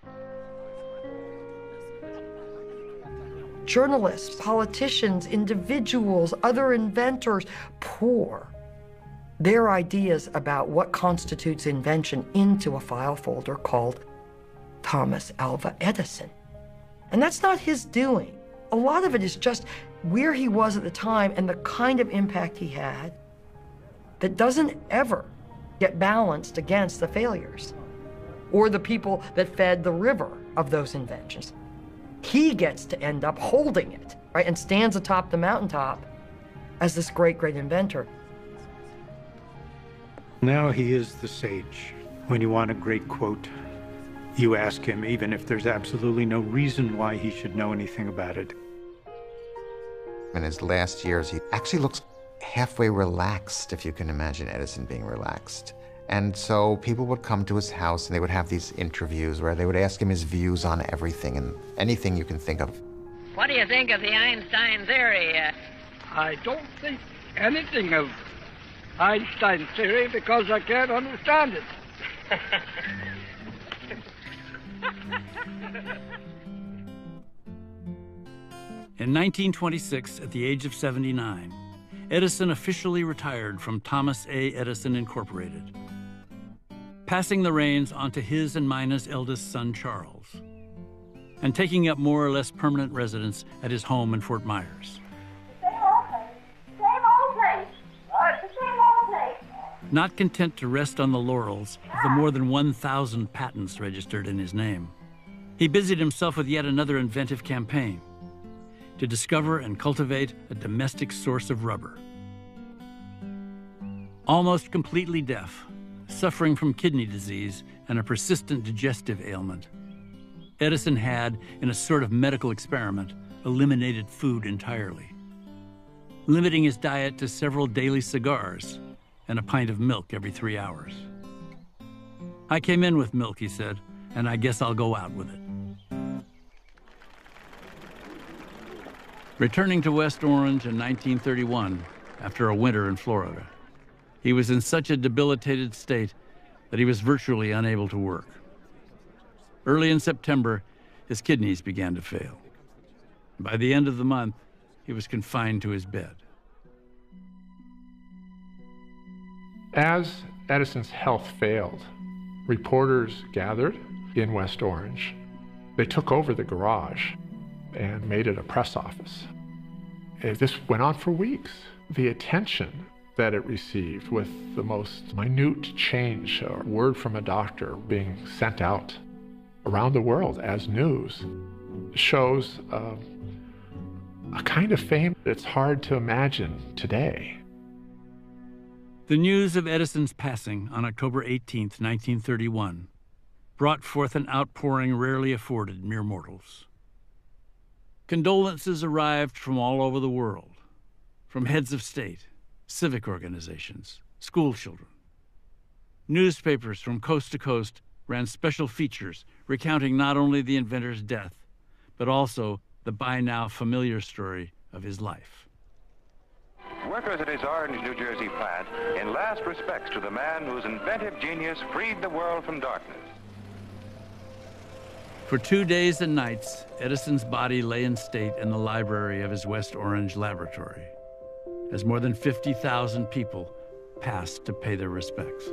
Journalists, politicians, individuals, other inventors pour their ideas about what constitutes invention into a file folder called Thomas Alva Edison. And that's not his doing. A lot of it is just where he was at the time and the kind of impact he had that doesn't ever get balanced against the failures or the people that fed the river of those inventions. He gets to end up holding it, right, and stands atop the mountaintop as this great, great inventor.
Now he is the sage. When you want a great quote, you ask him, even if there's absolutely no reason why he should know anything about it.
In his last years, he actually looks halfway relaxed, if you can imagine Edison being relaxed. And so people would come to his house and they would have these interviews where they would ask him his views on everything and anything you can think of.
What do you think of the Einstein theory? Uh...
I don't think anything of Einstein theory because I can't understand it.
In nineteen twenty-six, at the age of seventy-nine, Edison officially retired from Thomas A. Edison Incorporated, passing the reins onto his and Mina's eldest son, Charles, and taking up more or less permanent residence at his home in Fort Myers.
Same old place. Same old place. The same old place.
Not content to rest on the laurels of the more than one thousand patents registered in his name, he busied himself with yet another inventive campaign to discover and cultivate a domestic source of rubber. Almost completely deaf, suffering from kidney disease and a persistent digestive ailment, Edison had, in a sort of medical experiment, eliminated food entirely, limiting his diet to several daily cigars and a pint of milk every three hours. "I came in with milk," he said, "and I guess I'll go out with it." Returning to West Orange in nineteen thirty-one, after a winter in Florida, he was in such a debilitated state that he was virtually unable to work. Early in September, his kidneys began to fail. By the end of the month, he was confined to his bed.
As Edison's health failed, reporters gathered in West Orange. They took over the garage and made it a press office. And this went on for weeks. The attention that it received with the most minute change or word from a doctor being sent out around the world as news shows uh, a kind of fame that's hard to imagine today.
The news of Edison's passing on October eighteenth, nineteen thirty-one, brought forth an outpouring rarely afforded mere mortals. Condolences arrived from all over the world, from heads of state, civic organizations, school children. Newspapers from coast to coast ran special features recounting not only the inventor's death, but also the by now familiar story of his life.
Workers at his Orange, New Jersey plant, in last respects to the man whose inventive genius freed the world from darkness.
For two days and nights, Edison's body lay in state in the library of his West Orange laboratory, as more than fifty thousand people passed to pay their respects.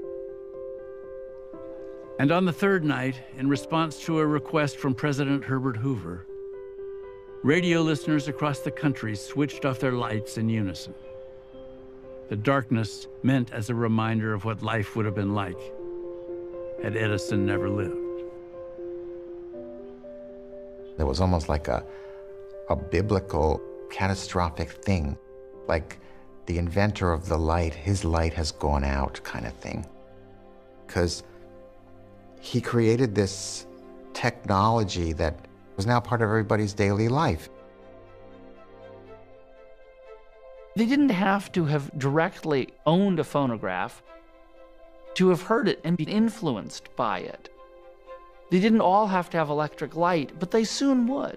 And on the third night, in response to a request from President Herbert Hoover, radio listeners across the country switched off their lights in unison. The darkness meant as a reminder of what life would have been like had Edison never lived.
It was almost like a, a biblical, catastrophic thing, like the inventor of the light, his light has gone out kind of thing. Because he created this technology that was now part of everybody's daily life.
They didn't have to have directly owned a phonograph to have heard it and be influenced by it. They didn't all have to have electric light, but they soon would.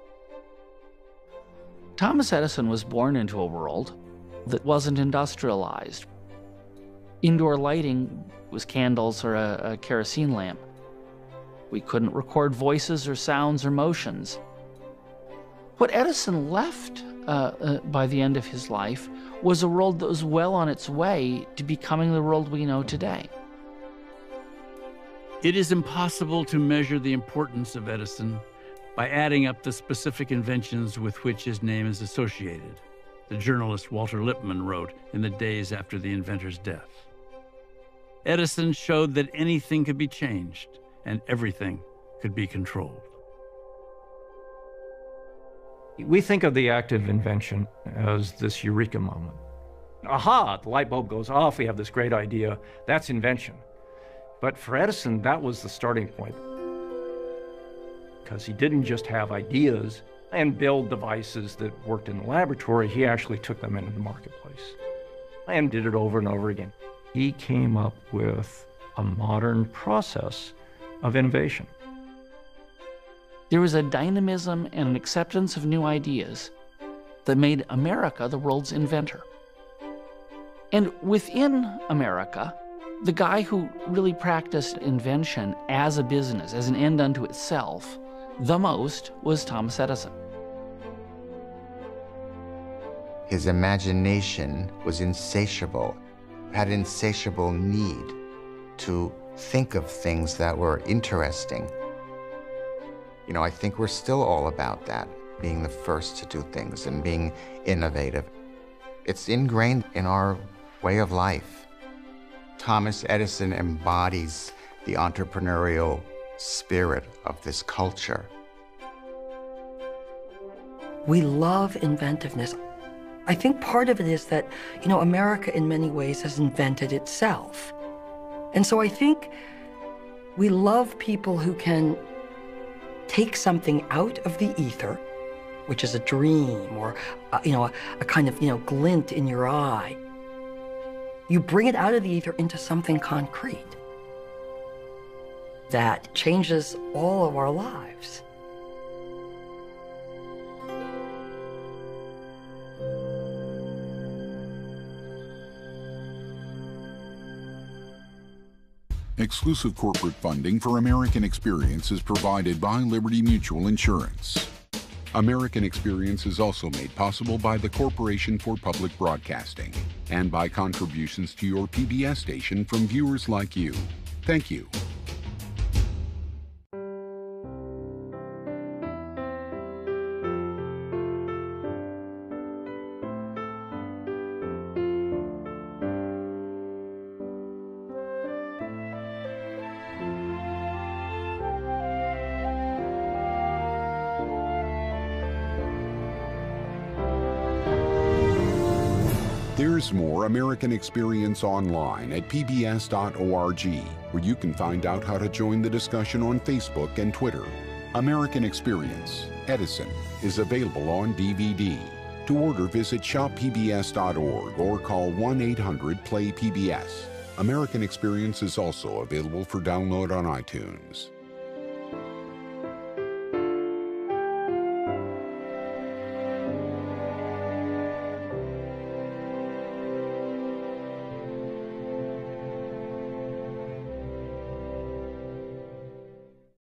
Thomas Edison was born into a world that wasn't industrialized. Indoor lighting was candles or a, a kerosene lamp. We couldn't record voices or sounds or motions. What Edison left uh, uh, by the end of his life was a world that was well on its way to becoming the world we know today.
It is impossible to measure the importance of Edison by adding up the specific inventions with which his name is associated, the journalist Walter Lippmann wrote in the days after the inventor's death. Edison showed that anything could be changed and everything could be controlled.
We think of the act of invention as this eureka moment. Aha, the light bulb goes off, we have this great idea, that's invention. But for Edison, that was the starting point. Because he didn't just have ideas and build devices that worked in the laboratory, he actually took them into the marketplace and did it over and over again. He came up with a modern process of innovation.
There was a dynamism and an acceptance of new ideas that made America the world's inventor. And within America, the guy who really practiced invention as a business, as an end unto itself, the most was Thomas Edison.
His imagination was insatiable, had insatiable need to think of things that were interesting. You know, I think we're still all about that, being the first to do things and being innovative. It's ingrained in our way of life. Thomas Edison embodies the entrepreneurial spirit of this culture.
We love inventiveness. I think part of it is that, you know, America in many ways has invented itself. And so I think we love people who can take something out of the ether, which is a dream or, uh, you know, a, a kind of, you know, glint in your eye. You bring it out of the ether into something concrete that changes all of our lives.
Exclusive corporate funding for American Experience is provided by Liberty Mutual Insurance. American Experience is also made possible by the Corporation for Public Broadcasting and by contributions to your P B S station from viewers like you. Thank you. There's more American Experience online at P B S dot org, where you can find out how to join the discussion on Facebook and Twitter. American Experience, Edison, is available on D V D. To order, visit shop P B S dot org or call one eight hundred play P B S. American Experience is also available for download on iTunes.